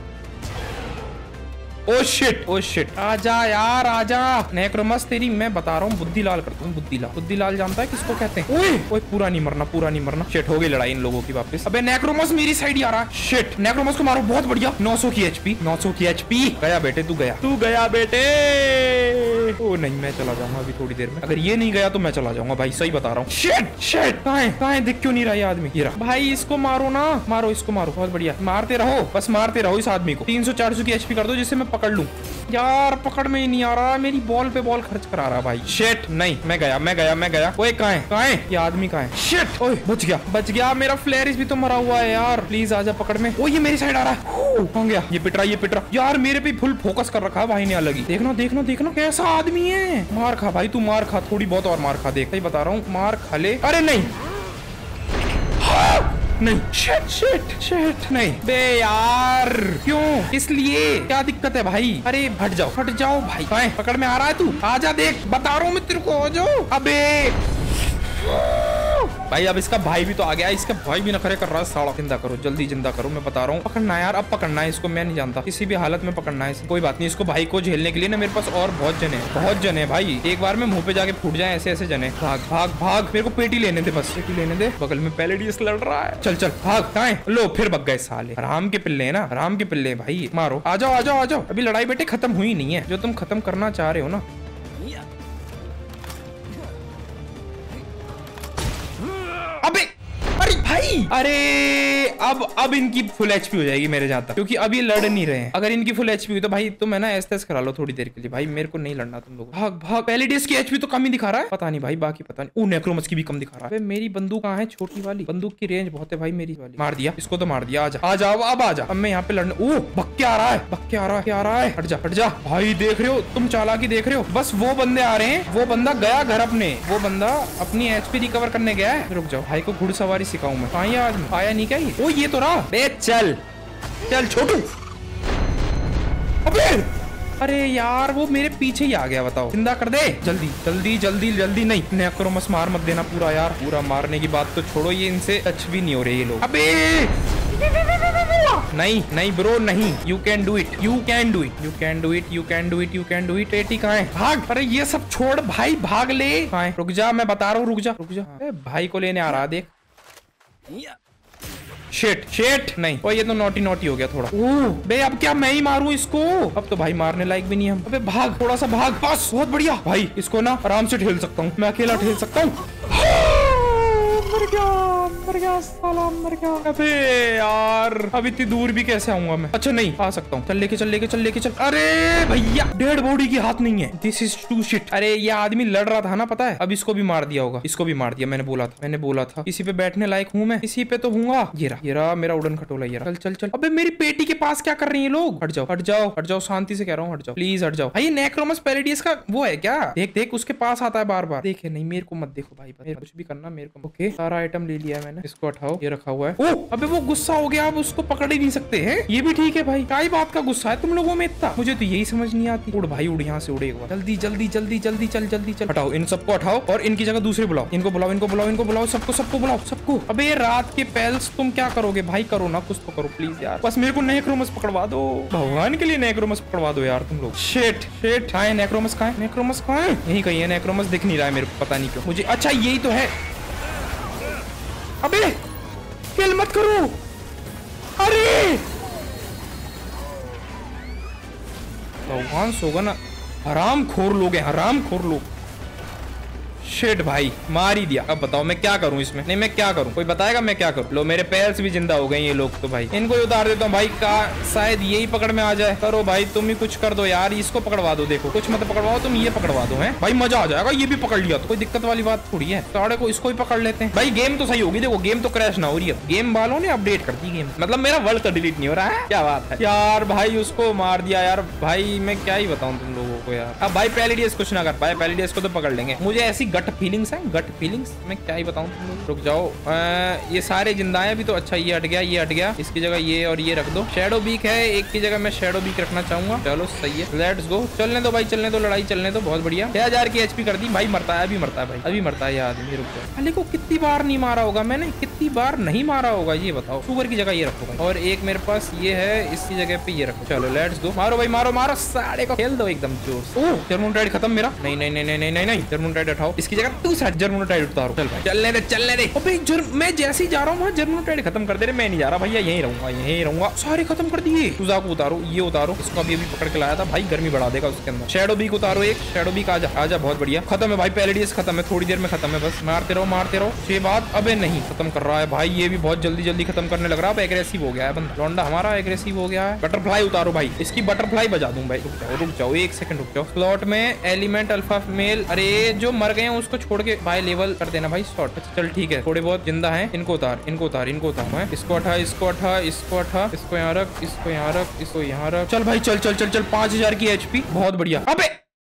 ओ शिट, ओ शिट, आजा यार आजा। नेक्रोमस तेरी मैं बता रहा हूँ बुद्धि लाल करता हूँ। बुद्धि लाल, बुद्धि लाल जानता है किसको कहते हैं? ओए ओए, पूरा नहीं मरना, पूरा नहीं मरना। शिट, हो गई लड़ाई इन लोगों की वापस। अबे नेक्रोमस मेरी साइड ही आ रहा है। शिट, नेक्रोमस को मारो, बहुत बढ़िया। नौ सौ की एचपी, नौ सौ की एचपी। गया बेटे, तू गया, तू गया बेटे। ओ नहीं, मैं चला जाऊंगा अभी थोड़ी देर में। अगर ये नहीं गया तो मैं चला जाऊंगा भाई, सही बता रहा हूँ। शिट शिट, कहाँ है कहाँ है? दिख क्यों नहीं रहा ये आदमी? ये रहा भाई, इसको मारो ना, मारो इसको, मारो, बहुत बढ़िया। मारते रहो, बस मारते रहो इस आदमी को। तीन सौ चार सौ की एचपी कर दो जिससे मैं पकड़ लूं। यार पकड़ में ही नहीं आ रहा, मेरी बॉल पे बॉल खर्च करा रहा भाई। शिट, नहीं मैं गया मैं गया मैं गया। ओए कहाँ है कहाँ है ये आदमी? कहाँ है? शिट, ओए बच गया बच गया। मेरा फ्लेरिस भी तो मरा हुआ है यार, प्लीज आजा पकड़ में। ओ ये मेरी साइड आ रहा है। कहाँ गया? ये पिट रहा, ये पिट रहा यार, मेरे पे फुल फोकस कर रखा है भाई ने अलग ही। देखना देखना देखना कैसा आदमी है। मार खा भाई, तू मार खा, थोड़ी बहुत और मार खा, देख सही बता रहा हूँ, मार खा ले। अरे नहीं नहीं, शिट शिट शिट, नहीं बे यार, क्यों? इसलिए क्या दिक्कत है भाई? अरे हट जाओ हट जाओ भाई। भाई पकड़ में आ रहा है तू, आजा, देख बता रहा हूँ मैं तेरे को, आ जाओ। अबे भाई अब इसका भाई भी तो आ गया, इसका भाई भी नखरे कर रहा है साला। जिंदा करो, जल्दी जिंदा करो, मैं बता रहा हूँ। पकड़ना है यार, अब पकड़ना है इसको, मैं नहीं जानता, किसी भी हालत में पकड़ना है। कोई बात नहीं, इसको भाई को झेलने के लिए ना मेरे पास और बहुत जने बहुत जने भाई। एक बार में मुंह पे जाके फूट जाए ऐसे ऐसे जने। भाग भाग भाग, मेरे को पेटी लेने दे, बस पेटी लेने दे। बगल में पैलेडियस लड़ रहा है, चल चल भाग। कहाँ है? लो फिर भग गए साले, राम के पिल्ले है ना, राम के पिल्ले भाई। मारो, आ जाओ आ जाओ आ जाओ। अभी लड़ाई बेटे खत्म हुई नहीं है, जो तुम खत्म करना चाह रहे हो ना। अबे अरे भाई, अरे अब अब इनकी फुल एचपी हो जाएगी मेरे जहाँ तक, क्योंकि अब ये लड़ नहीं रहे हैं। अगर इनकी फुल एचपी हुई तो भाई तुम है ना एस तेस करा लो थोड़ी देर के लिए भाई, मेरे को नहीं लड़ना तुम लोग। भाग भाग। पैलेडियस की एचपी तो कम ही दिखा रहा है, पता नहीं भाई बाकी पता नहीं। ओ नेक्रोमस की भी कम दिखा रहा है। मेरी बंदूक कहाँ है? छोटी वाली बंदूक की रेंज बहुत है भाई मेरी वाली। मार दिया इसको तो, मार दिया। आजा आ जाओ, अब आ जा, अब मैं यहाँ पे लड़ने। ओ भक्के आ रहा है, भक्के आ रहा है, क्या आ रहा है? हट जा हट जा भाई, देख रहे हो तुम चालाकी देख रहे हो? बस वो बंदे आ रहे हैं, वो बंदा गया घर अपने, वो बंदा अपनी एचपी रिकवर करने गया है। रुक जाओ, भाई को घुड़सवारी सिखाऊं मैं। कहाँ आज आया नहीं क्या ये? ओ ये तो रहा बे, चल चल छोटू। अबे अरे यार वो मेरे पीछे ही आ गया, बताओ जिंदा कर दे जल्दी जल्दी जल्दी जल्दी। नहीं नेक्रोमस मार मत देना पूरा यार, पूरा मारने की बात तो छोड़ो, ये इनसे टच भी नहीं हो रहे ये लोग। अबे नहीं नहीं ब्रो नहीं, you can do it, you can do it, you can do it, you can do it, you can do it. एटी कहाँ है? भाग। अरे ये सब छोड़ भाई, भाग ले। रुक जा, मैं बता रहा हूँ, रुक जा रुक जा। भाई को लेने आ रहा, देख। शेट शेट, नहीं ओ ये तो नोटी नोटी हो गया थोड़ा। ओह बे अब क्या मैं ही मारूं इसको? अब तो भाई मारने लायक भी नहीं हम। अबे भाग, थोड़ा सा भाग, बस बहुत बढ़िया भाई। इसको ना आराम से ठेल सकता हूँ मैं, अकेला ठेल सकता हूँ। मर गया अंदर गया, साला अंदर गया। अबे यार अब इतनी दूर भी कैसे आऊंगा मैं? अच्छा नहीं आ सकता हूँ। चल लेके चल लेके चल लेके चल। अरे भैया डेड बॉडी की हाथ नहीं है। This is too shit. अरे ये आदमी लड़ रहा था ना, पता है? अब इसको भी मार दिया होगा, इसको भी मार दिया। मैंने बोला था, मैंने बोला था इसी पे बैठने लायक हूँ मैं, इसी पे तो हूँगा। ये रहा, ये रहा मेरा उड़न खटोला। ये रहा। चल चल चल। अबे मेरी पेटी के पास क्या कर रही है लोग? हट जाओ हट जाओ हट जाओ, शांति से कह रहा हूँ, हट जाओ प्लीज हट जाओ। भाई नेक्रोमस पैलेडियस का वो है क्या? देख देख उसके पास आता है बार बार। देखे नहीं, मेरे को मत देखो भाई, कुछ भी करना मेरे को। ओके सारा आइटम ले लिया है मैंने, इसको उठाओ, ये रखा हुआ है। ओह अबे वो गुस्सा हो गया, अब उसको पकड़ ही नहीं सकते हैं। ये भी ठीक है भाई, क्या बात का गुस्सा है तुम लोगों में इतना? मुझे तो यही समझ नहीं आती। उड़ भाई उड़, यहाँ से उड़े एक बार। जल्दी जल्दी जल्दी जल्दी चल जल्दी चल। हटाओ इन सबको, हटाओ और इनकी जगह दूसरे बुलाओ। इनको बुलाओ इनको बुलाओ इनको बुलाओ, सबको सबको बुलाओ सबको। अबे ये रात के पेल्स तुम क्या करोगे भाई? करो ना कुछ तो करो प्लीज यार। बस मेरे को नेक्रोमस पकड़वा दो, भगवान के लिए नेक्रोमस पकड़वा दो यार तुम लोग। शिट शिट, कहाँ है नेक्रोमस? कहाँ है नेक्रोमस? कहाँ है? यही कहीं है नेक्रोमस, दिख नहीं रहा है मेरे को, पता नहीं क्यों मुझे। अच्छा यही तो है। अबे किल मत करो। अरे भगवान सोगा ना, हराम खोर लोग हैं, हराम खोर लोग। शिट भाई मार ही दिया। अब बताओ मैं क्या करूं इसमें? नहीं मैं क्या करूं? कोई बताएगा मैं क्या करूं? लो मेरे पैल्स भी जिंदा हो गए ये लोग तो भाई, इनको ही उतार देता हूँ भाई। का शायद यही पकड़ में आ जाए। करो भाई तुम ही कुछ कर दो यार, इसको पकड़वा दो। देखो कुछ मत पकड़वाओ तुम, ये पकड़वा दो है भाई, मजा आ जाएगा। ये भी पकड़ लिया तो कोई दिक्कत वाली बात थोड़ी है। साढ़े को इसको भी पकड़ लेते हैं भाई। गेम तो सही होगी, देखो गेम तो क्रैश ना हो रही है। गेम वालों ने अपडेट कर दी गेम, मतलब मेरा वर्ल्ड तो डिलीट नहीं हो रहा है। क्या बात है यार भाई, उसको मार दिया यार भाई। मैं क्या ही बताऊं तुम लोगों को यार। अब भाई पैलेडियस कुछ ना कर पाए, पैलेडियस को तो पकड़ लेंगे। मुझे ऐसी गट फीलिंग्स है, गट फीलिंग्स मैं क्या ही बताऊं तुम लोग। रुक जाओ, आ, ये सारे जिंदा हैं अभी तो। अच्छा ये हट गया, ये हट गया, इसकी जगह ये और ये रख दो। शैडो बीक है एक की जगह, मैं शैडो बीक रखना चाहूंगा। चलो सही है, लेट्स गो। चलने दो भाई चलने दो, लड़ाई चलने दो। बहुत बढ़िया, छह हजार की एचपी कर दी भाई। मरता है अभी, मरता है भाई अभी मरता है ये आदमी। रुक जाओ, अली को कितनी बार नहीं मारा होगा मैंने, कितनी बार नहीं मारा होगा ये बताओ। सुगर की जगह ये रखो भाई, और एक मेरे पास ये है, इसकी जगह पे ये रखो। चलो लेट्स गो, मारो भाई मारो मारो, सारे को खेल दो एकदम जोर से। ओह जर्मोनटाइड खत्म मेरा। नहीं नहीं नहीं नहीं नहीं नहीं, जर्मोनटाइड उठाओ, इसकी जगह दूसरा जर्मोनटाइड उतारो। चल भाई चलने दे चलने दे। अबे जर, मैं जैसे ही जा रहा हूँ वहाँ जर्मोनटाइड खत्म कर दे रहे। मैं नहीं जा रहा भैया, यहीं रहूंगा यहीं रहूंगा। सारे खत्म कर दिए। तुझा को उतारो, ये उतारो, इसको अभी अभी पकड़ के लाया था भाई, गर्मी बढ़ा देगा उसके अंदर। शैडो बीक उतारो एक, शैडो बीक आजा आजा, बहुत बढ़िया। खत्म है भाई, पैलेडियस खत्म है, थोड़ी देर में खत्म है। बस मारते रहो मारते रहो। छह बात अबे नहीं खत्म कर रहा है भाई, ये भी बहुत जल्दी जल्दी खत्म करने लग रहा है। एग्रेसिव हो गया है बंदा, लौंडा हमारा एग्रेसिव हो गया है। बटरफ्लाई उतारो भाई, इसकी बटरफ्लाई बजा दूं भाई। रुक जाओ रुक जाओ एक सेकंड रुक जाओ। स्लॉट में एलिमेंट अल्फा मेल, अरे जो मर गए हैं उसको छोड़ के भाई लेवल कर देना भाई शॉर्ट। चल ठीक है, थोड़े बहुत जिंदा हैं, इनको उतार इनको उतार इनको उतार। मैं इसको उठा इसको उठा इसको उठा, इसको यहाँ रख इसको यहाँ रख इसको यहाँ रख। चल भाई चल चल चल चल, पांच हजार की एचपी, बहुत बढ़िया। अबे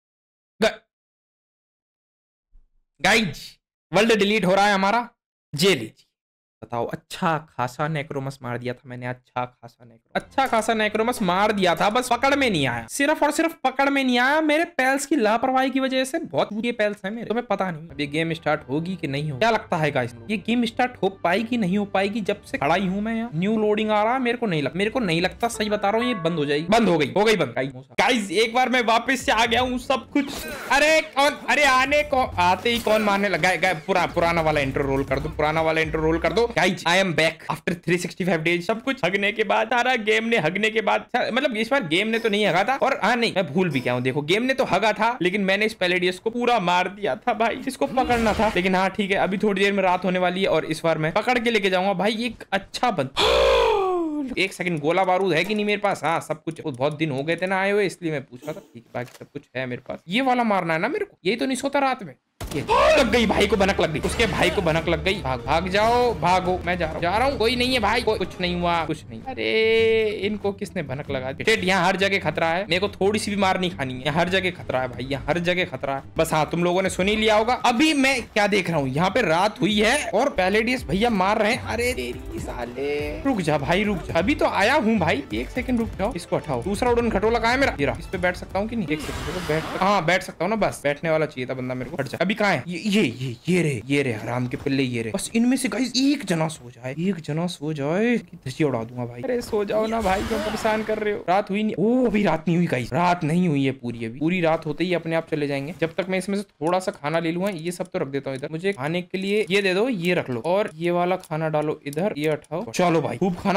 गाइज वर्ल्ड डिलीट हो रहा है हमारा। जे लीजिए बताओ, अच्छा खासा नेक्रोमस मार दिया था मैंने, अच्छा खासा नेक्रोमस अच्छा खासा नेक्रोमस मार दिया था, बस पकड़ में नहीं आया। सिर्फ और सिर्फ पकड़ में नहीं आया, मेरे पैल्स की लापरवाही की वजह से। बहुत बुरे पैल्स हैं मेरे, तो मैं पता नहीं अब ये गेम स्टार्ट होगी कि नहीं हो। क्या लगता है गाइस, ये गेम स्टार्ट हो पाएगी नहीं हो पाएगी? जब से खड़ा ही हूँ मैं यहाँ, न्यू लोडिंग आ रहा है, मेरे को नहीं लगता मेरे को नहीं लगता सही बता रहा हूँ ये बंद हो जाएगी। बंद हो गई हो गई बंद। गाइस एक बार मैं वापस से आ गया हूँ सब कुछ। अरे कौन, अरे आने को आते ही कौन मारने लगा? पूरा पुराना वाला इंट्रो रोल कर दो, पुराना वाला इंट्रो रोल कर दो। Guys I am back after three sixty five days. सब कुछ हगने के बाद, सारा गेम ने हगने के बाद, मतलब इस बार गेम ने तो नहीं हगा था। और हाँ नहीं मैं भूल भी क्या हूँ, देखो गेम ने तो हगा था लेकिन मैंने इस पैलेडियस को पूरा मार दिया था भाई। इसको पकड़ना था, लेकिन हाँ ठीक है, अभी थोड़ी देर में रात होने वाली है और इस बार मैं पकड़ के लेके जाऊंगा भाई एक अच्छा बंद। एक सेकंड, गोला बारूद है कि नहीं मेरे पास? हाँ सब कुछ, बहुत दिन हो गए थे ना आए हुए, इसलिए मैं पूछ रहा था। ठीक है बाकी सब कुछ है मेरे पास। ये वाला मारना है ना मेरे को, यही तो नहीं सोता रात में। लग गई भाई को भनक लग गई, उसके भाई को भनक लग गई। भाग भाग जाओ भागो, मैं जा रहा हूँ जा रहा हूँ। कोई नहीं है भाई, कुछ नहीं हुआ कुछ नहीं। अरे इनको किसने भनक लगा दी? यहाँ हर जगह खतरा है, मेरे को थोड़ी सी भी मार नहीं खानी है। हर जगह खतरा है भाई, यहाँ हर जगह खतरा है। बस हाँ तुम लोगों ने सुन ही लिया होगा। अभी मैं क्या देख रहा हूँ, यहाँ पे रात हुई है और पैलेडियस भैया मार रहे हैं। अरे तेरी साले, रुक जा भाई रुक जा, अभी तो आया हूँ भाई, एक सेकंड रुक जाओ। इसको हटाओ, दूसरा उड़न खटोला कहाँ है मेरा? ये रहा, इस पे बैठ सकता हूँ कि नहीं? एक सेकंड बैठ, हाँ बैठ सकता हूँ ना, बस बैठने वाला चाहिए था बंदा मेरे को। हट जा, अभी कहाँ है? ये ये ये ये रे ये रे हराम के पिल्ले ये रे। बस इनमें से गाइस एक जना सो जाए, एक जना सो जाए कि धसिया उड़ा दूंगा भाई। अरे सो जाओ ना भाई, क्यों परेशान कर रहे हो? रात हुई नहीं? ओ अभी रात नहीं हुई गाइस, रात नहीं हुई है पूरी, अभी पूरी रात होते ही अपने आप चले जाएंगे। जब तक मैं इसमें से थोड़ा सा खाना ले लूंगा, ये सब तो रख देता हूँ इधर। मुझे खाने के लिए ये दे दो, ये रख लो और ये वाला खाना डालो इधर, ये उठाओ। चलो भाई खूब खाना ला दिया है।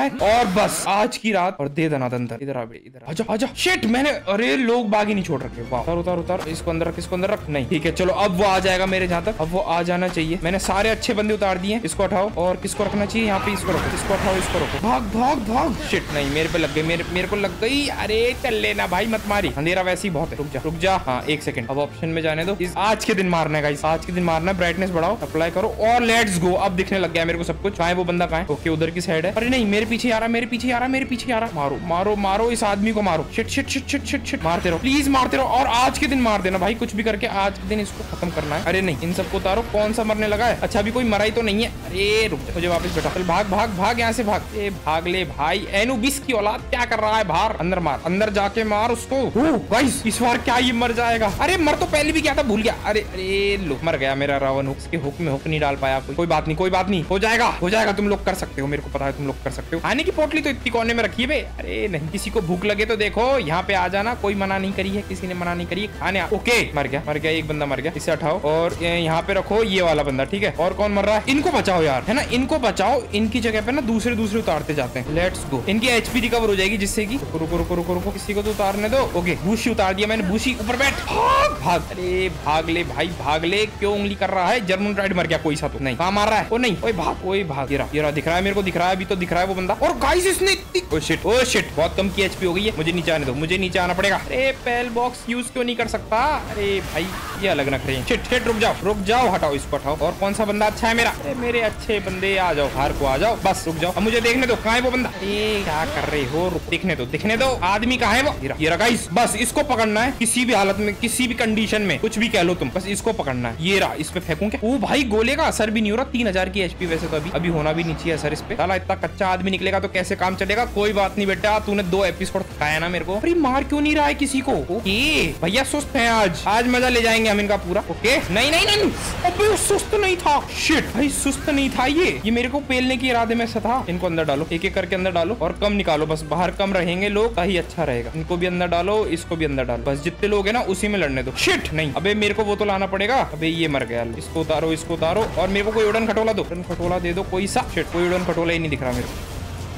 है और बस आज की रात और दे देना अंदर। इधर आ बे, इधर आजा आजा। शिट मैंने, अरे लोग बाग ही नहीं छोड़ रखे। वाह, उतार उतार उतार, इसको अंदर रख, इसको अंदर रख। नहीं ठीक है चलो, अब वो आ जाएगा मेरे जहाँ तक, अब वो आ जाना चाहिए। मैंने सारे अच्छे बंदे उतार दिए। इसको उठाओ और किसको रखना चाहिए यहाँ पे, इसको रखो, इसको उठाओ, इसको रखो। भाग भाग भाग। शिट नहीं, मेरे पे लग गई, मेरे मेरे को लग गई। अरे चल लेना भाई, मत मारी, अंधेरा वैसे ही बहुत है। रुक जा रुक जा, हाँ एक सेकंड, अब ऑप्शन में जाने दो। इस आज के दिन मारना है, आज के दिन मारना है। ब्राइटनेस बढ़ाओ, अप्लाई करो और लेट्स गो। अब दिखने लग गया मेरे को सब कुछ। चाहे वो बंदा कहाँ है? ओके उधर की साइड है। अरे नहीं, मेरे पीछे आ रहा, मेरे पीछे आ रहा, मेरे पीछे आ रहा। मारो मारो मारो, इस आदमी को मारो। Shit shit shit shit shit shit, मारते रहो प्लीज, मारते रहो। और आज के दिन मार देना भाई, कुछ भी करके आज के दिन इसको खत्म करना है। अरे नहीं, इन सबको उतारो। कौन सा मरने लगा है? अच्छा अभी कोई मरा ही तो नहीं है। अरे रुक जा, मुझे वापस बैठा। चल भाग भाग भाग यहाँ से भाग। ए भाग ले भाई, एनुबिस की औलाद क्या कर रहा है बाहर? अंदर मार, अंदर जाके मार उसको। गाइस इस बार क्या ये मर जाएगा? अरे मर तो पहले भी क्या था, भूल गया। अरे अरे लो, मर गया मेरा रावण। हुक के हुक में हुक नहीं डाल पाया। कोई बात नहीं, कोई बात नहीं, हो जाएगा हो जाएगा। तुम लोग कर सकते हो, मेरे को पता है तुम लोग कर सकते हो। खाने की पोटली तो इतनी कोने में रखी है बे। अरे नहीं, किसी को भूख लगे तो देखो यहाँ पे आ जाना, कोई मना नहीं करी है, किसी ने मना नहीं करी है खाने। ओके मर गया मर गया, एक बंदा मर गया। इसे उठाओ और यहाँ पे रखो ये वाला बंदा, ठीक है। और कौन मर रहा है? इनको बचाओ यार, है ना, इनको बचाओ। इनकी जगह पे ना दूसरे दूसरे उतारते जाते हैं। Let's go. इनकी एचपी रिकवर हो जाएगी जिससे कि रुको रुको रुको रुको रुको, किसी को तो उतारने दो। ओके बूशी उतार दिया मैंने, बूशी ऊपर बैठ। भाग भाग, अरे भाग ले भाई भाग ले। क्यों उंगली कर रहा है? जर्मन राइड मर गया कोई सा तो नहीं, कहाँ मार रहा है? ओ नहीं, ओए भाग ओए भाग। ये रहा ये रहा, दिख रहा है मेरे को, दिख रहा है अभी तो दिख रहा है वो बंदा। और गाइस इसने इतनी, ओ शिट ओ शिट, बहुत कम की एचपी हो गई है। मुझे नीचे आने दो, मुझे नीचे आना पड़ेगा। अरे पेल बॉक्स यूज क्यों नहीं कर सकता? अरे भाई ये अलग नखरे हैं। शिट शिट, रुक जाओ रुक जाओ, हटाओ इसको हटाओ। और कौन सा बंदा अच्छा है मेरा? अरे मेरे अच्छे बंदे आ जाओ, बाहर को आ जाओ। बस रुक जाओ, अब मुझे देखने दो कहाँ है वो बंदा। अरे क्या कर रहे हो? रुक, दिखने दो दिखने दो, आदमी कहाँ है वो? ये रहा गाइस, बस इसको पकड़ना है किसी भी हालत में, किसी भी कंडीशन में, कुछ भी कह लो तुम, बस इसको पकड़ना है। ये रहा, इस पे फेंकूं क्या? ओ भाई गोले का असर भी नहीं हो रहा। तीन हजार की एचपी वैसे तो अभी अभी होना भी नहीं चाहिए सर इस पे। साला इतना कच्चा आदमी निकलेगा तो कैसे काम चलेगा? कोई बात नहीं बेटा, तूने दो एपिसोड थकाया ना मेरे को। अरे मार क्यों नहीं रहा है किसी को? ओके भैया सुस्त है आज, आज मजा ले जाएंगे हम इनका पूरा। ओके नहीं नहीं नहीं, अबे सुस्त नहीं था। शिट भाई सुस्त नहीं था ये ये मेरे को पेलने के इरादे में से था। इनको अंदर डालो, एक एक करके अंदर डालो और कम निकालो, बस बाहर कम रहेंगे लोग, ही अच्छा रहेगा। इनको भी अंदर डालो, इसको भी अंदर डालो, बस जितने लोग हैं ना उसी में लड़ने दो। शिट नहीं, अबे मेरे को वो तो लाना पड़ेगा। अबे ये मर गया, इसको उतारो इसको उतारो। और मेरे को कोई उड़न खटोला दो, उड़न खटोला दे दो कोई सा। शिट कोई उड़न खटोला ही नहीं दिख रहा मेरे को।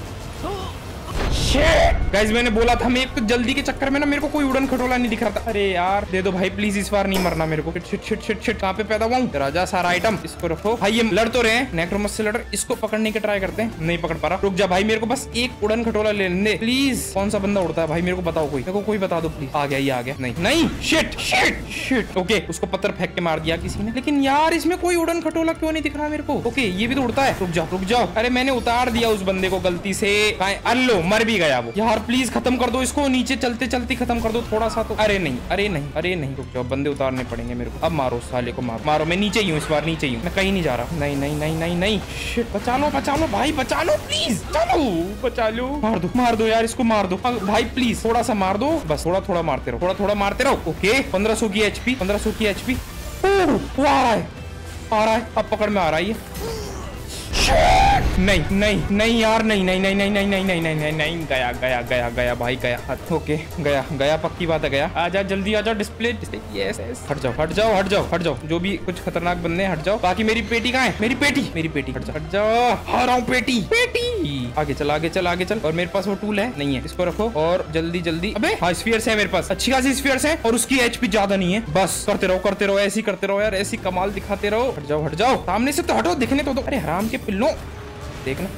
गाइस मैंने बोला था, मैं एक तो जल्दी के चक्कर में ना मेरे को कोई उड़न खटोला नहीं दिख रहा था। अरे यार दे दो भाई प्लीज, इस बार नहीं मरना मेरे को। शिट शिट शिट शिट, कहाँ पे पैदा हुआ हूँ? राजा सारा आइटम इसको रखो भाई। ये लड़ तो रहे हैं, नेक्रोमस से लड़, इसको पकड़ने के ट्राई करते हैं, नहीं पकड़ पा रहा। रुक जा भाई, मेरे को बस एक उड़न खटोला लेने दे प्लीज। कौन सा बंदा उड़ता है भाई? मेरे को बताओ कोई, मेरे को कोई बता दो प्लीज। आ गया ये आ गया। नहीं नहीं, शिट शिट शिट। ओके उसको पत्थर फेंक के मार दिया किसी ने, लेकिन यार इसमें कोई उड़न खटोला क्यों नहीं दिख रहा मेरे को? ओके ये भी तो उड़ता है। रुक जाओ रुक जाओ, अरे मैंने उतार दिया उस बंदे को गलती से। अल्लो मर भी गया वो। यार प्लीज खत्म कर दो इसको, नीचे चलते चलते खत्म कर दो थोड़ा सा तो। अरे नहीं अरे नहीं अरे नहीं, रुक जाओ, बंदे उतारने पड़ेंगे मेरे को। अब मारो साले को, मारो मारो। मैं नीचे ही हूँ, इस बार नीचे ही हूँ, मैं कहीं नहीं जा रहा। नहीं नहीं नहीं नहीं नहीं, शिट, बचा लो बचा लो भाई, बचा लो प्लीज, चलो बचा लो। मार दो मार दो यार, इसको मार दो भाई प्लीज, थोड़ा सा मार दो बस, थोड़ा थोड़ा मारते रहो, थोड़ा थोड़ा मारते रहो। ओके पंद्रह सौ की एचपी, पंद्रह सौ की एचपी। वो आ रहा है आ रहा है, अब पकड़ में आ रहा है। नहीं नहीं नहीं यार, नहीं नहीं नहीं नहीं नहीं नहीं नहीं नहीं नहीं नहीं, गया गया गया गया भाई गया। ओके गया गया, पक्की बात है गया। आजा जल्दी आजा, डिस्प्ले यस यस। हट जाओ हट जाओ हट जाओ हट जाओ, जो भी कुछ खतरनाक बंदे हट जाओ। बाकी मेरी पेटी कहाँ है? मेरी पेटी मेरी पेटी, हट जाओ हट जाओ, आ रहा हूँ पेटी पेटी। आगे चल आगे चल आगे चल। और मेरे पास वो टूल है नहीं है, इसको रखो और जल्दी जल्दी। अबे हाँ स्फीयर्स है मेरे पास, अच्छी खासी स्फीयर्स है और उसकी एचपी ज्यादा नहीं है। बस करते रहो करते रहो, ऐसी करते रहो यार, ऐसी कमाल दिखाते रहो। हट जाओ हट जाओ, सामने से तो हटो, दिखने तो दो। अरे हराम के पिल्लो देखना।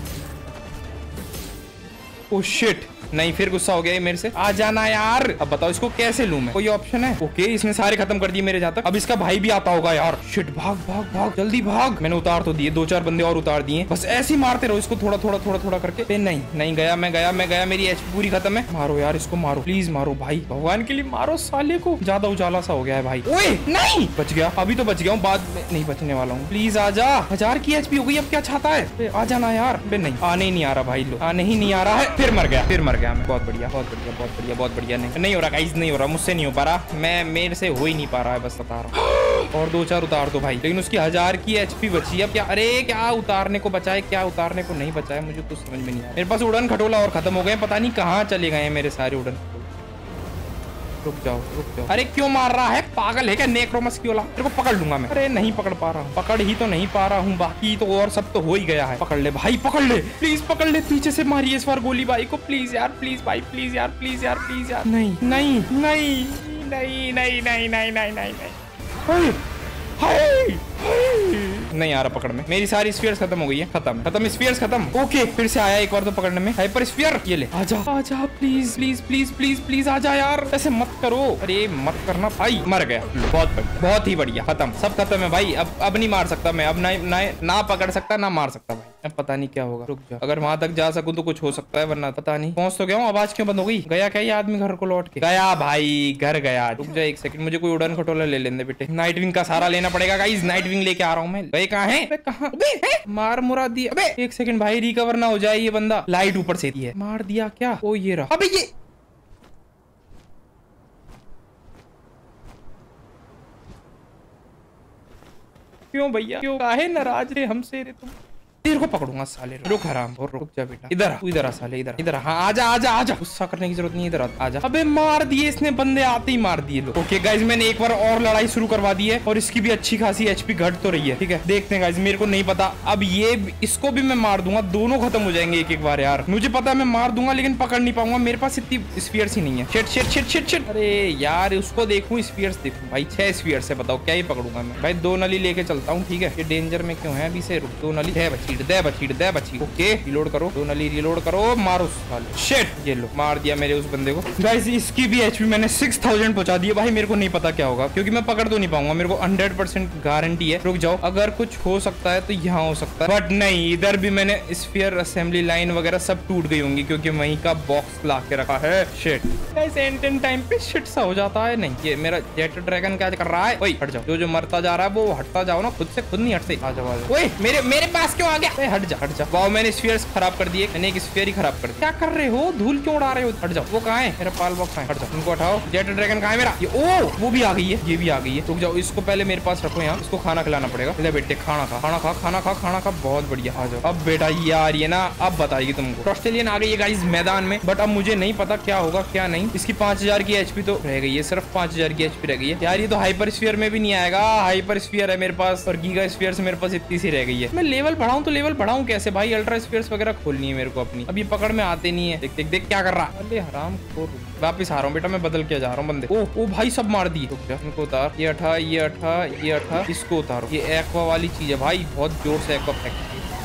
ओह शिट, नहीं फिर गुस्सा हो गया ये मेरे से। आ जाना यार। अब बताओ इसको कैसे लूं मैं? कोई ऑप्शन है? ओके इसने सारे खत्म कर दिए मेरे जहाँ तक। अब इसका भाई भी आता होगा यार। शिट भाग भाग भाग जल्दी भाग। मैंने उतार तो दिए, दो चार बंदे और उतार दिए, बस ऐसे ही मारते रहो इसको थोड़ा थोड़ा थोड़ा थोड़ा करके। नहीं नहीं गया मैं गया मैं गया, मेरी एचपी पूरी खत्म है। मारो यार इसको, मारो प्लीज मारो भाई, भगवान के लिए मारो साले को, ज्यादा उजाला सा हो गया है भाई। ओए नहीं बच गया, अभी तो बच गया हूँ, बाद में नहीं बचने वाला हूँ। प्लीज आजा, हजार की एचपी हो गई, अब क्या चाहता है? आ जाना यार। नहीं आने ही नहीं आ रहा भाई, लो आने ही नहीं आ रहा है। फिर मर गया फिर मर गया मैं। बहुत बढ़िया बहुत बढ़िया बहुत बढ़िया बहुत बढ़िया। नहीं नहीं हो रहा गाइस, नहीं हो रहा, मुझसे नहीं हो पा रहा, मैं मेरे से हो ही नहीं पा रहा है, बस बता रहा हूँ। और दो चार उतार दो भाई, लेकिन उसकी हजार की एचपी बची है। अब क्या, अरे क्या उतारने को बचा है, क्या उतारने को नहीं बचा है, मुझे कुछ समझ में नहीं आया। मेरे पास उड़न खटोला और खत्म हो गए, पता नहीं कहाँ चले गए हैं मेरे सारे उड़न। रुक जाओ रुक जाओ। अरे क्यों मार रहा है, पागल है क्या नेक्रोमस की औलाद? तेरे को पकड़ लूंगा मैं। अरे नहीं पकड़ पा रहा हूँ, पकड़ ही तो नहीं पा रहा हूँ, बाकी तो और सब तो हो ही गया है। पकड़ ले भाई पकड़ ले, प्लीज पकड़ ले। पीछे से मारिए इस बार गोली भाई को, प्लीज यार, प्लीज भाई, प्लीज यार, प्लीज यार, प्लीज यार। नहीं नहीं नहीं नहीं नहीं नहीं नहीं नहीं नहीं नहीं आ रहा पकड़ में। मेरी सारी स्फीयर्स खत्म हो गई है, खत्म खत्म स्फीयर्स खत्म। ओके फिर से आया एक बार तो पकड़ने में। हाइपर स्फीयर ये ले, आजा आजा please please please please please आजा यार, ऐसे मत करो। अरे मत करना भाई, मर गया। बहुत बढ़िया, बहुत ही बढ़िया, खत्म, सब खत्म है भाई। अब अब नहीं मार सकता मैं, अब ना ना, ना पकड़ सकता ना मार सकता भाई। अब पता नहीं क्या होगा, रुक जा, अगर वहां तक जा सकूं तो कुछ हो सकता है, वरना पता नहीं। पहुंच तो गया हूँ, आवाज क्यों बंद हो गई? गया क्या ये आदमी घर को लौट के? गया भाई, घर गया। रुक जा एक सेकंड, मुझे कोई उड़न खटोला ले लेने बेटे। नाइट विंग का सहारा लेना पड़ेगा गाइस, नाइट विंग लेके आ रहा हूँ मैं। गए कहाँ है? कहाँ? मार मुरा दिया। अबे एक सेकंड भाई, रिकवर ना हो जाए ये बंदा। लाइट ऊपर से है, मार दिया क्या? ओ ये रहा। अबे ये क्यों भैया, क्यों काहे नाराज रे हमसे रे तुम? तेरे को पकड़ूंगा साले। रुक हराम और रुक जा बेटा, इधर तू, इधर आ साले, इधर इधर हाँ, आजा आजा आजा। गुस्सा करने की जरूरत नहीं, इधर आजा। अबे मार दिए इसने, बंदे आते ही मार दिए लोग। ओके गाइज मैंने एक बार और लड़ाई शुरू करवा दी है और इसकी भी अच्छी खासी एचपी घट तो रही है। ठीक है देखते हैं गाइज, मेरे को नहीं पता अब ये, इसको भी मैं मार दूंगा, दोनों खत्म हो जाएंगे एक एक बार यार। मुझे पता है मैं मार दूंगा लेकिन पकड़ नहीं पाऊंगा, मेरे पास इतनी स्फीयर्स ही नहीं है। Shit shit shit shit shit. अरे यार उसको देखूं, स्फीयर्स देखूं भाई, छह स्फीयर्स है, बताओ क्या ही पकड़ूंगा मैं भाई। दो नली लेके चलता हूँ, ठीक है। ये डेंजर में क्यों है अभी से? रुक, दो नली है बचीड़ दे, बचीड़ दे बची। ओके रिलोड करो, दो नली रिलोड करो, मारो साले। शिट ये लो, मार दिया मेरे उस बंदे को। गाइस इसकी भी एचपी मैंने सिक्स थाउजेंड पहुंचा दिया भाई। मेरे को नहीं पता क्या होगा क्योंकि मैं पकड़ तो नहीं पाऊंगा, मेरे को हंड्रेड परसेंट गारंटी है। रुक जाओ, अगर कुछ हो सकता है तो यहाँ हो सकता है, बट नहीं, इधर भी मैंने स्फीयर असेंबली लाइन वगैरह सब टूट गई होंगी क्योंकि वहीं का बॉक्स ला के रखा है। Shit guys and in time पे शिट सा हो जाता है। नहीं ये मेरा जेट ड्रैगन क्या कर रहा है? ओए हट जाओ, जो जो मरता जा रहा है वो हटता जाओ ना, खुद से खुद नहीं हटते। आ जाओ ओए, मेरे मेरे पास क्यों आ गया? हट जा हट जा। वाओ मैंने स्फीयर्स खराब कर दिए, मैंने एक स्फीयर ही खराब कर दिया। क्या कर रहे हो? धूल क्यों उड़ा रहे हो? हट जाओ। वो कहाँ है? मेरा पाल बॉक्स है, हट जाओ। उनको हटाओ। जेट ड्रैगन कहाँ है मेरा? ये ओ वो भी आ गई है, ये भी आ गई है। रुक जाओ, इसको पहले मेरे पास रखो यहाँ, इसको खाना खिलाना पड़ेगा। ले बेटे खाना खा, खाना खा, खाना खा, खाना खा। बहुत बढ़िया, आ जाओ। अब बेटा ये आ रही है ना, अब बताएगी तुमको। ऑस्ट्रेलियन आ गई है गाइस मैदान में, बट अब मुझे नहीं पता क्या होगा क्या नहीं। इसकी पांच हजार की एचपी तो रह गई है, सिर्फ पांच हजार की एचपी रह गई है यार। ये तो हाइपर स्फीयर में भी नहीं आएगा। हाइपर स्फीयर है मेरे पास और गीगा स्फीयर से मेरे पास इतनी सी रह गई है। मैं लेवल बढ़ाऊं तो लेवल बढ़ाऊं कैसे भाई? अल्ट्रा स्फीयर्स वगैरह खोलनी है मेरे को अपनी। अब ये पकड़ में आते नहीं है। देख देख देख क्या कर रहा। अरे हराम खोर, वापिस आ रहा हूँ बेटा, मैं बदल के जा रहा हूँ बंदे। ओ ओ भाई सब मार दिए। इनको उतार, ये अठा ये अठा ये अठा, इसको उतारो। ये एक्वा वाली चीज है भाई, बहुत जोर से एक्वा फेंक।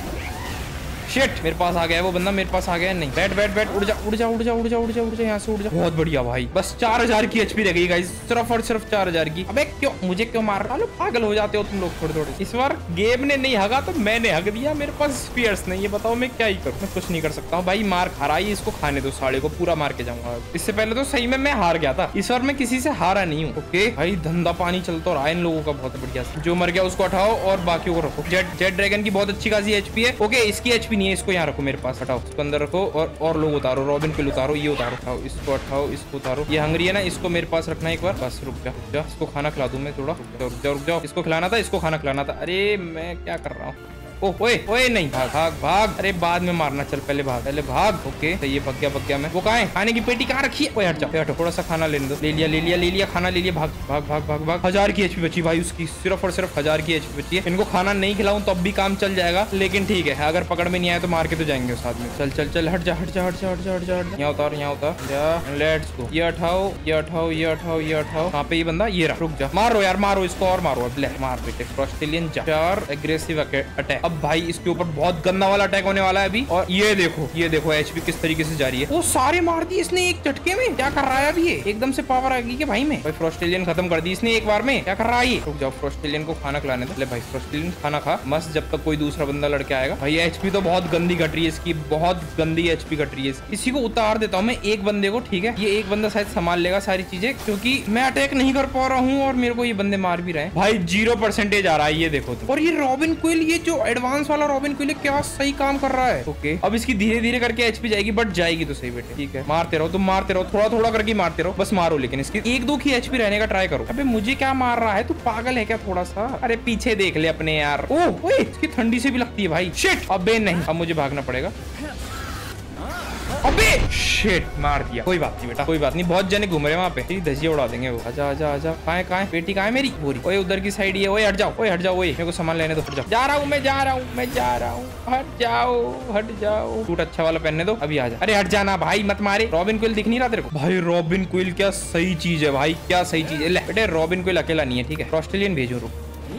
शिट मेरे पास आ गया है वो बंदा, मेरे पास आ गया है। नहीं बैठ बैठ बैठ, उड़ जा उड़ जा उड़ जा उड़ जा उड़ जा उड़ जा, यहाँ से उड़ जा। बहुत बढ़िया भाई, बस चार हजार की एचपी रह गई गाइस, सिर्फ और सिर्फ चार हजार की। अबे क्यों मुझे क्यों मार रहा? पागल हो जाते हो तुम लोग थोड़े थोड़े। इस बार गेम ने नहीं हगा तो मैंने हग दिया। मेरे पास स्फीयर्स नहीं है, बताओ मैं क्या ही करूँ? मैं कुछ नहीं कर सकता हूँ भाई। मार खा रहा है, इसको खाने दो, साले को पूरा मार के जाऊंगा। इससे पहले तो सही में मैं हार गया था, इस बार मैं किसी से हारा नहीं हूँ। ओके भाई धंधा पानी चलता रहा इन लोगों का बहुत बढ़िया। जो मर गया उसको हटाओ और बाकियों को रखो। जेट जेट ड्रैगन की बहुत अच्छी खासी एचपी है। ओके इसकी एचपी नहीं है, इसको यहाँ रखो मेरे पास। हटाओ इसको अंदर रखो और और लोग उतारो, रॉबिन को उतारो, ये उतारो, उठाओ इसको, हटाओ इसको उतारो। ये हंगरी है ना, इसको मेरे पास रखना एक बार। बस रुक जा रुक जा, इसको खाना खिला दूं मैं थोड़ा। रुक जाओ रुक जाओ रुक जाओ, इसको खिलाना था, इसको खाना खिलाना था। अरे मैं क्या कर रहा हूँ? ओह ओए ओए नहीं, भाग भाग भाग। अरे बाद में मारना, चल पहले भाग, पहले भाग। ओके ये भग गया भग गया मैं। वो कहाँ है? खाने की पेटी कहाँ रखी है? ओए हट जा, हटो, थोड़ा सा खाना लेने दो। ले लिया ले लिया ले लिया, खाना ले लिया। भाग भाग भाग भाग भाग। हजार की एचपी बची भाई उसकी, सिर्फ और सिर्फ हजार की एचपी बची है। इनको खाना नहीं खिलाऊं तब भी काम चल जाएगा, लेकिन ठीक है अगर पकड़ में नहीं आया तो मार के तो जाएंगे उस आदमी। चल चल चल, हट जा हट जा हट जा हट जा हट जा। यहाँ उतार यहाँ उतार, लेट्स गो। ये उठाओ ये उठाओ ये उठाओ ये उठाओ। कहाँ पे ये बंदा? ये रहा। रुक जा, मारो यार मारो इसको और मारो। अब ले मार बेटे। ऑस्ट्रेलियन चार एग्रेसिव अटैक। अब भाई इसके ऊपर बहुत गंदा वाला अटैक होने वाला है अभी। और ये देखो ये देखो एचपी किस तरीके से जा रही है। वो सारे मार दिए इसने एक झटके में। क्या कर रहा है अभी? ये एकदम से पावर आ गई कि भाई में। भाई फ्रॉस्टेलियन खत्म कर दी इसने एक बार में। क्या कर रहा है ये? रुक जाओ, फ्रॉस्टेलियन को खाना खिलाने दो। ले भाई फ्रॉस्टेलियन खाना खा मस्त, जब तक कोई दूसरा बंदा लड़के आएगा। भाई एचपी तो बहुत गंदी घट रही है इसकी, बहुत गंदी एचपी घट रही है। इसी को उतार देता हूँ मैं एक बंदे को, ठीक है? ये एक बंदा शायद संभाल लेगा सारी चीजें, क्योंकि मैं अटैक नहीं कर पा रहा हूँ और मेरे को ये बंदे मार भी रहे हैं। भाई जीरो परसेंटेज आ रहा है ये देखो तो। और ये रॉबिन क्विल, ये जो एडवांस वाला रॉबिन क्विल है, क्या सही काम कर रहा है। ओके अब इसकी धीरे धीरे करके एचपी जाएगी, बट जाएगी तो सही बेटे। ठीक है मारते रहो तुम, मारते रहो, थोड़ा थोड़ा करके मारते रहो, बस मारो। लेकिन इसकी एक दो की एचपी रहने का ट्राई करो। अबे मुझे क्या मार रहा है? तू पागल है क्या थोड़ा सा? अरे पीछे देख ले अपने यार। ओह ओए इसकी ठंडी से भी लगती है भाई। शिट अबे नहीं, अब मुझे भागना पड़ेगा। अबे शिट, मार दिया। कोई बात नहीं बेटा, कोई बात नहीं, बहुत जने घूम रहे वहाँ पे, तेरी धजिया उड़ा देंगे वो। आजा आजा आजा, कहाँ है कहाँ है बेटी, कहाँ है मेरी पूरी? ओए उधर की साइड ही है। ओए हट जाओ, ओए हट जाओ, ओए मेरे को सामान लेने दो, हट जाओ। जा रहा हूँ मैं, जा रहा हूँ मैं, जा रहा हूँ, हट जाओ हट जाओ। सूट अच्छा वाला पहनने दो, अभी आजा। अरे हट जाना भाई, मत मारे। रॉबिन क्विल दिख नहीं रहा तेरे को? भाई रॉबिन क्विल क्या सही चीज है भाई, क्या सही चीज है। ले बेटे, रॉबिन क्विल अकेला नहीं है, ठीक है, ऑस्ट्रेलियन भेजो। रुक,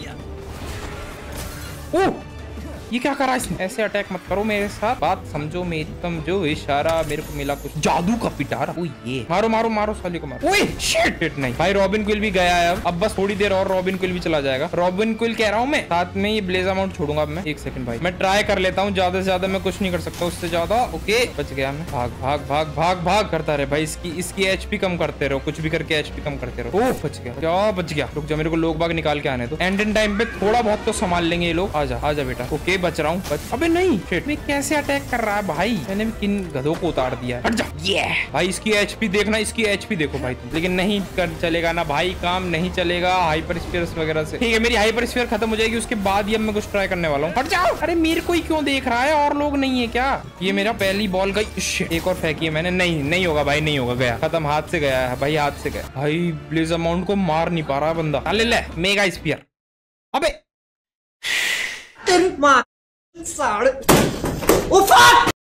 ओ ये क्या करा इसने? ऐसे अटैक मत करो मेरे साथ, बात समझो मेरी। तुम जो इशारा मेरे को मिला कुछ जादू का पिटारा। ओ ये मारो मारो मारो साले को मारो। ओए शिट, शिट नहीं भाई, रॉबिन क्विल भी गया है अब अब बस थोड़ी देर और रॉबिन क्विल भी चला जाएगा। रॉबिन क्विल कह रहा हूँ मैं, साथ में ये ब्लेज अमाउंट छोड़ूंगा अब मैं। एक सेकंड भाई, मैं ट्राई कर लेता हूँ, ज्यादा से ज्यादा मैं कुछ नहीं कर सकता उससे ज्यादा। ओके बच गया मैं। भाग भाग भाग भाग भाग करता रहे भाई, इसकी इसकी एचपी कम करते रहो, कुछ भी करके एचपी कम करते रहो। ओह बच गया, क्या बच गया। रुक जा, मेरे को लोग बाग निकाल के आने दो, एंड इन टाइम पे थोड़ा बहुत तो संभाल लेंगे ये लोग। आजा आजा बेटा। ओके बच रहा हूँ। अबे नहीं, शिट, मैं कैसे अटैक कर रहा है भाई? मैंने भी किन गधों को उतार दिया। हट जा। ये भाई इसकी एचपी देखना, इसकी एचपी देखो भाई तुम। लेकिन नहीं कर चलेगा ना भाई, काम नहीं चलेगा हाइपर स्फीयर्स वगैरह से। ठीक है, मेरी हाइपर स्फीयर खत्म हो जाएगी, उसके बाद ही अब मैं कुछ ट्राई करने वाला हूँ। हट जाओ। अरे मेरे को ही क्यों देख रहा है, और लोग नहीं है क्या? ये मेरा पहली बॉल गई। एक और फेंकी है मैंने, नहीं नहीं होगा भाई, नहीं होगा, गया खत्म, हाथ से गया है भाई, हाथ से गया भाई। ब्लेज अमाउंट को मार नहीं पा रहा बंदा। ले ले मेगा स्फीयर। अबे तेरी माँ साढ़े ओ फक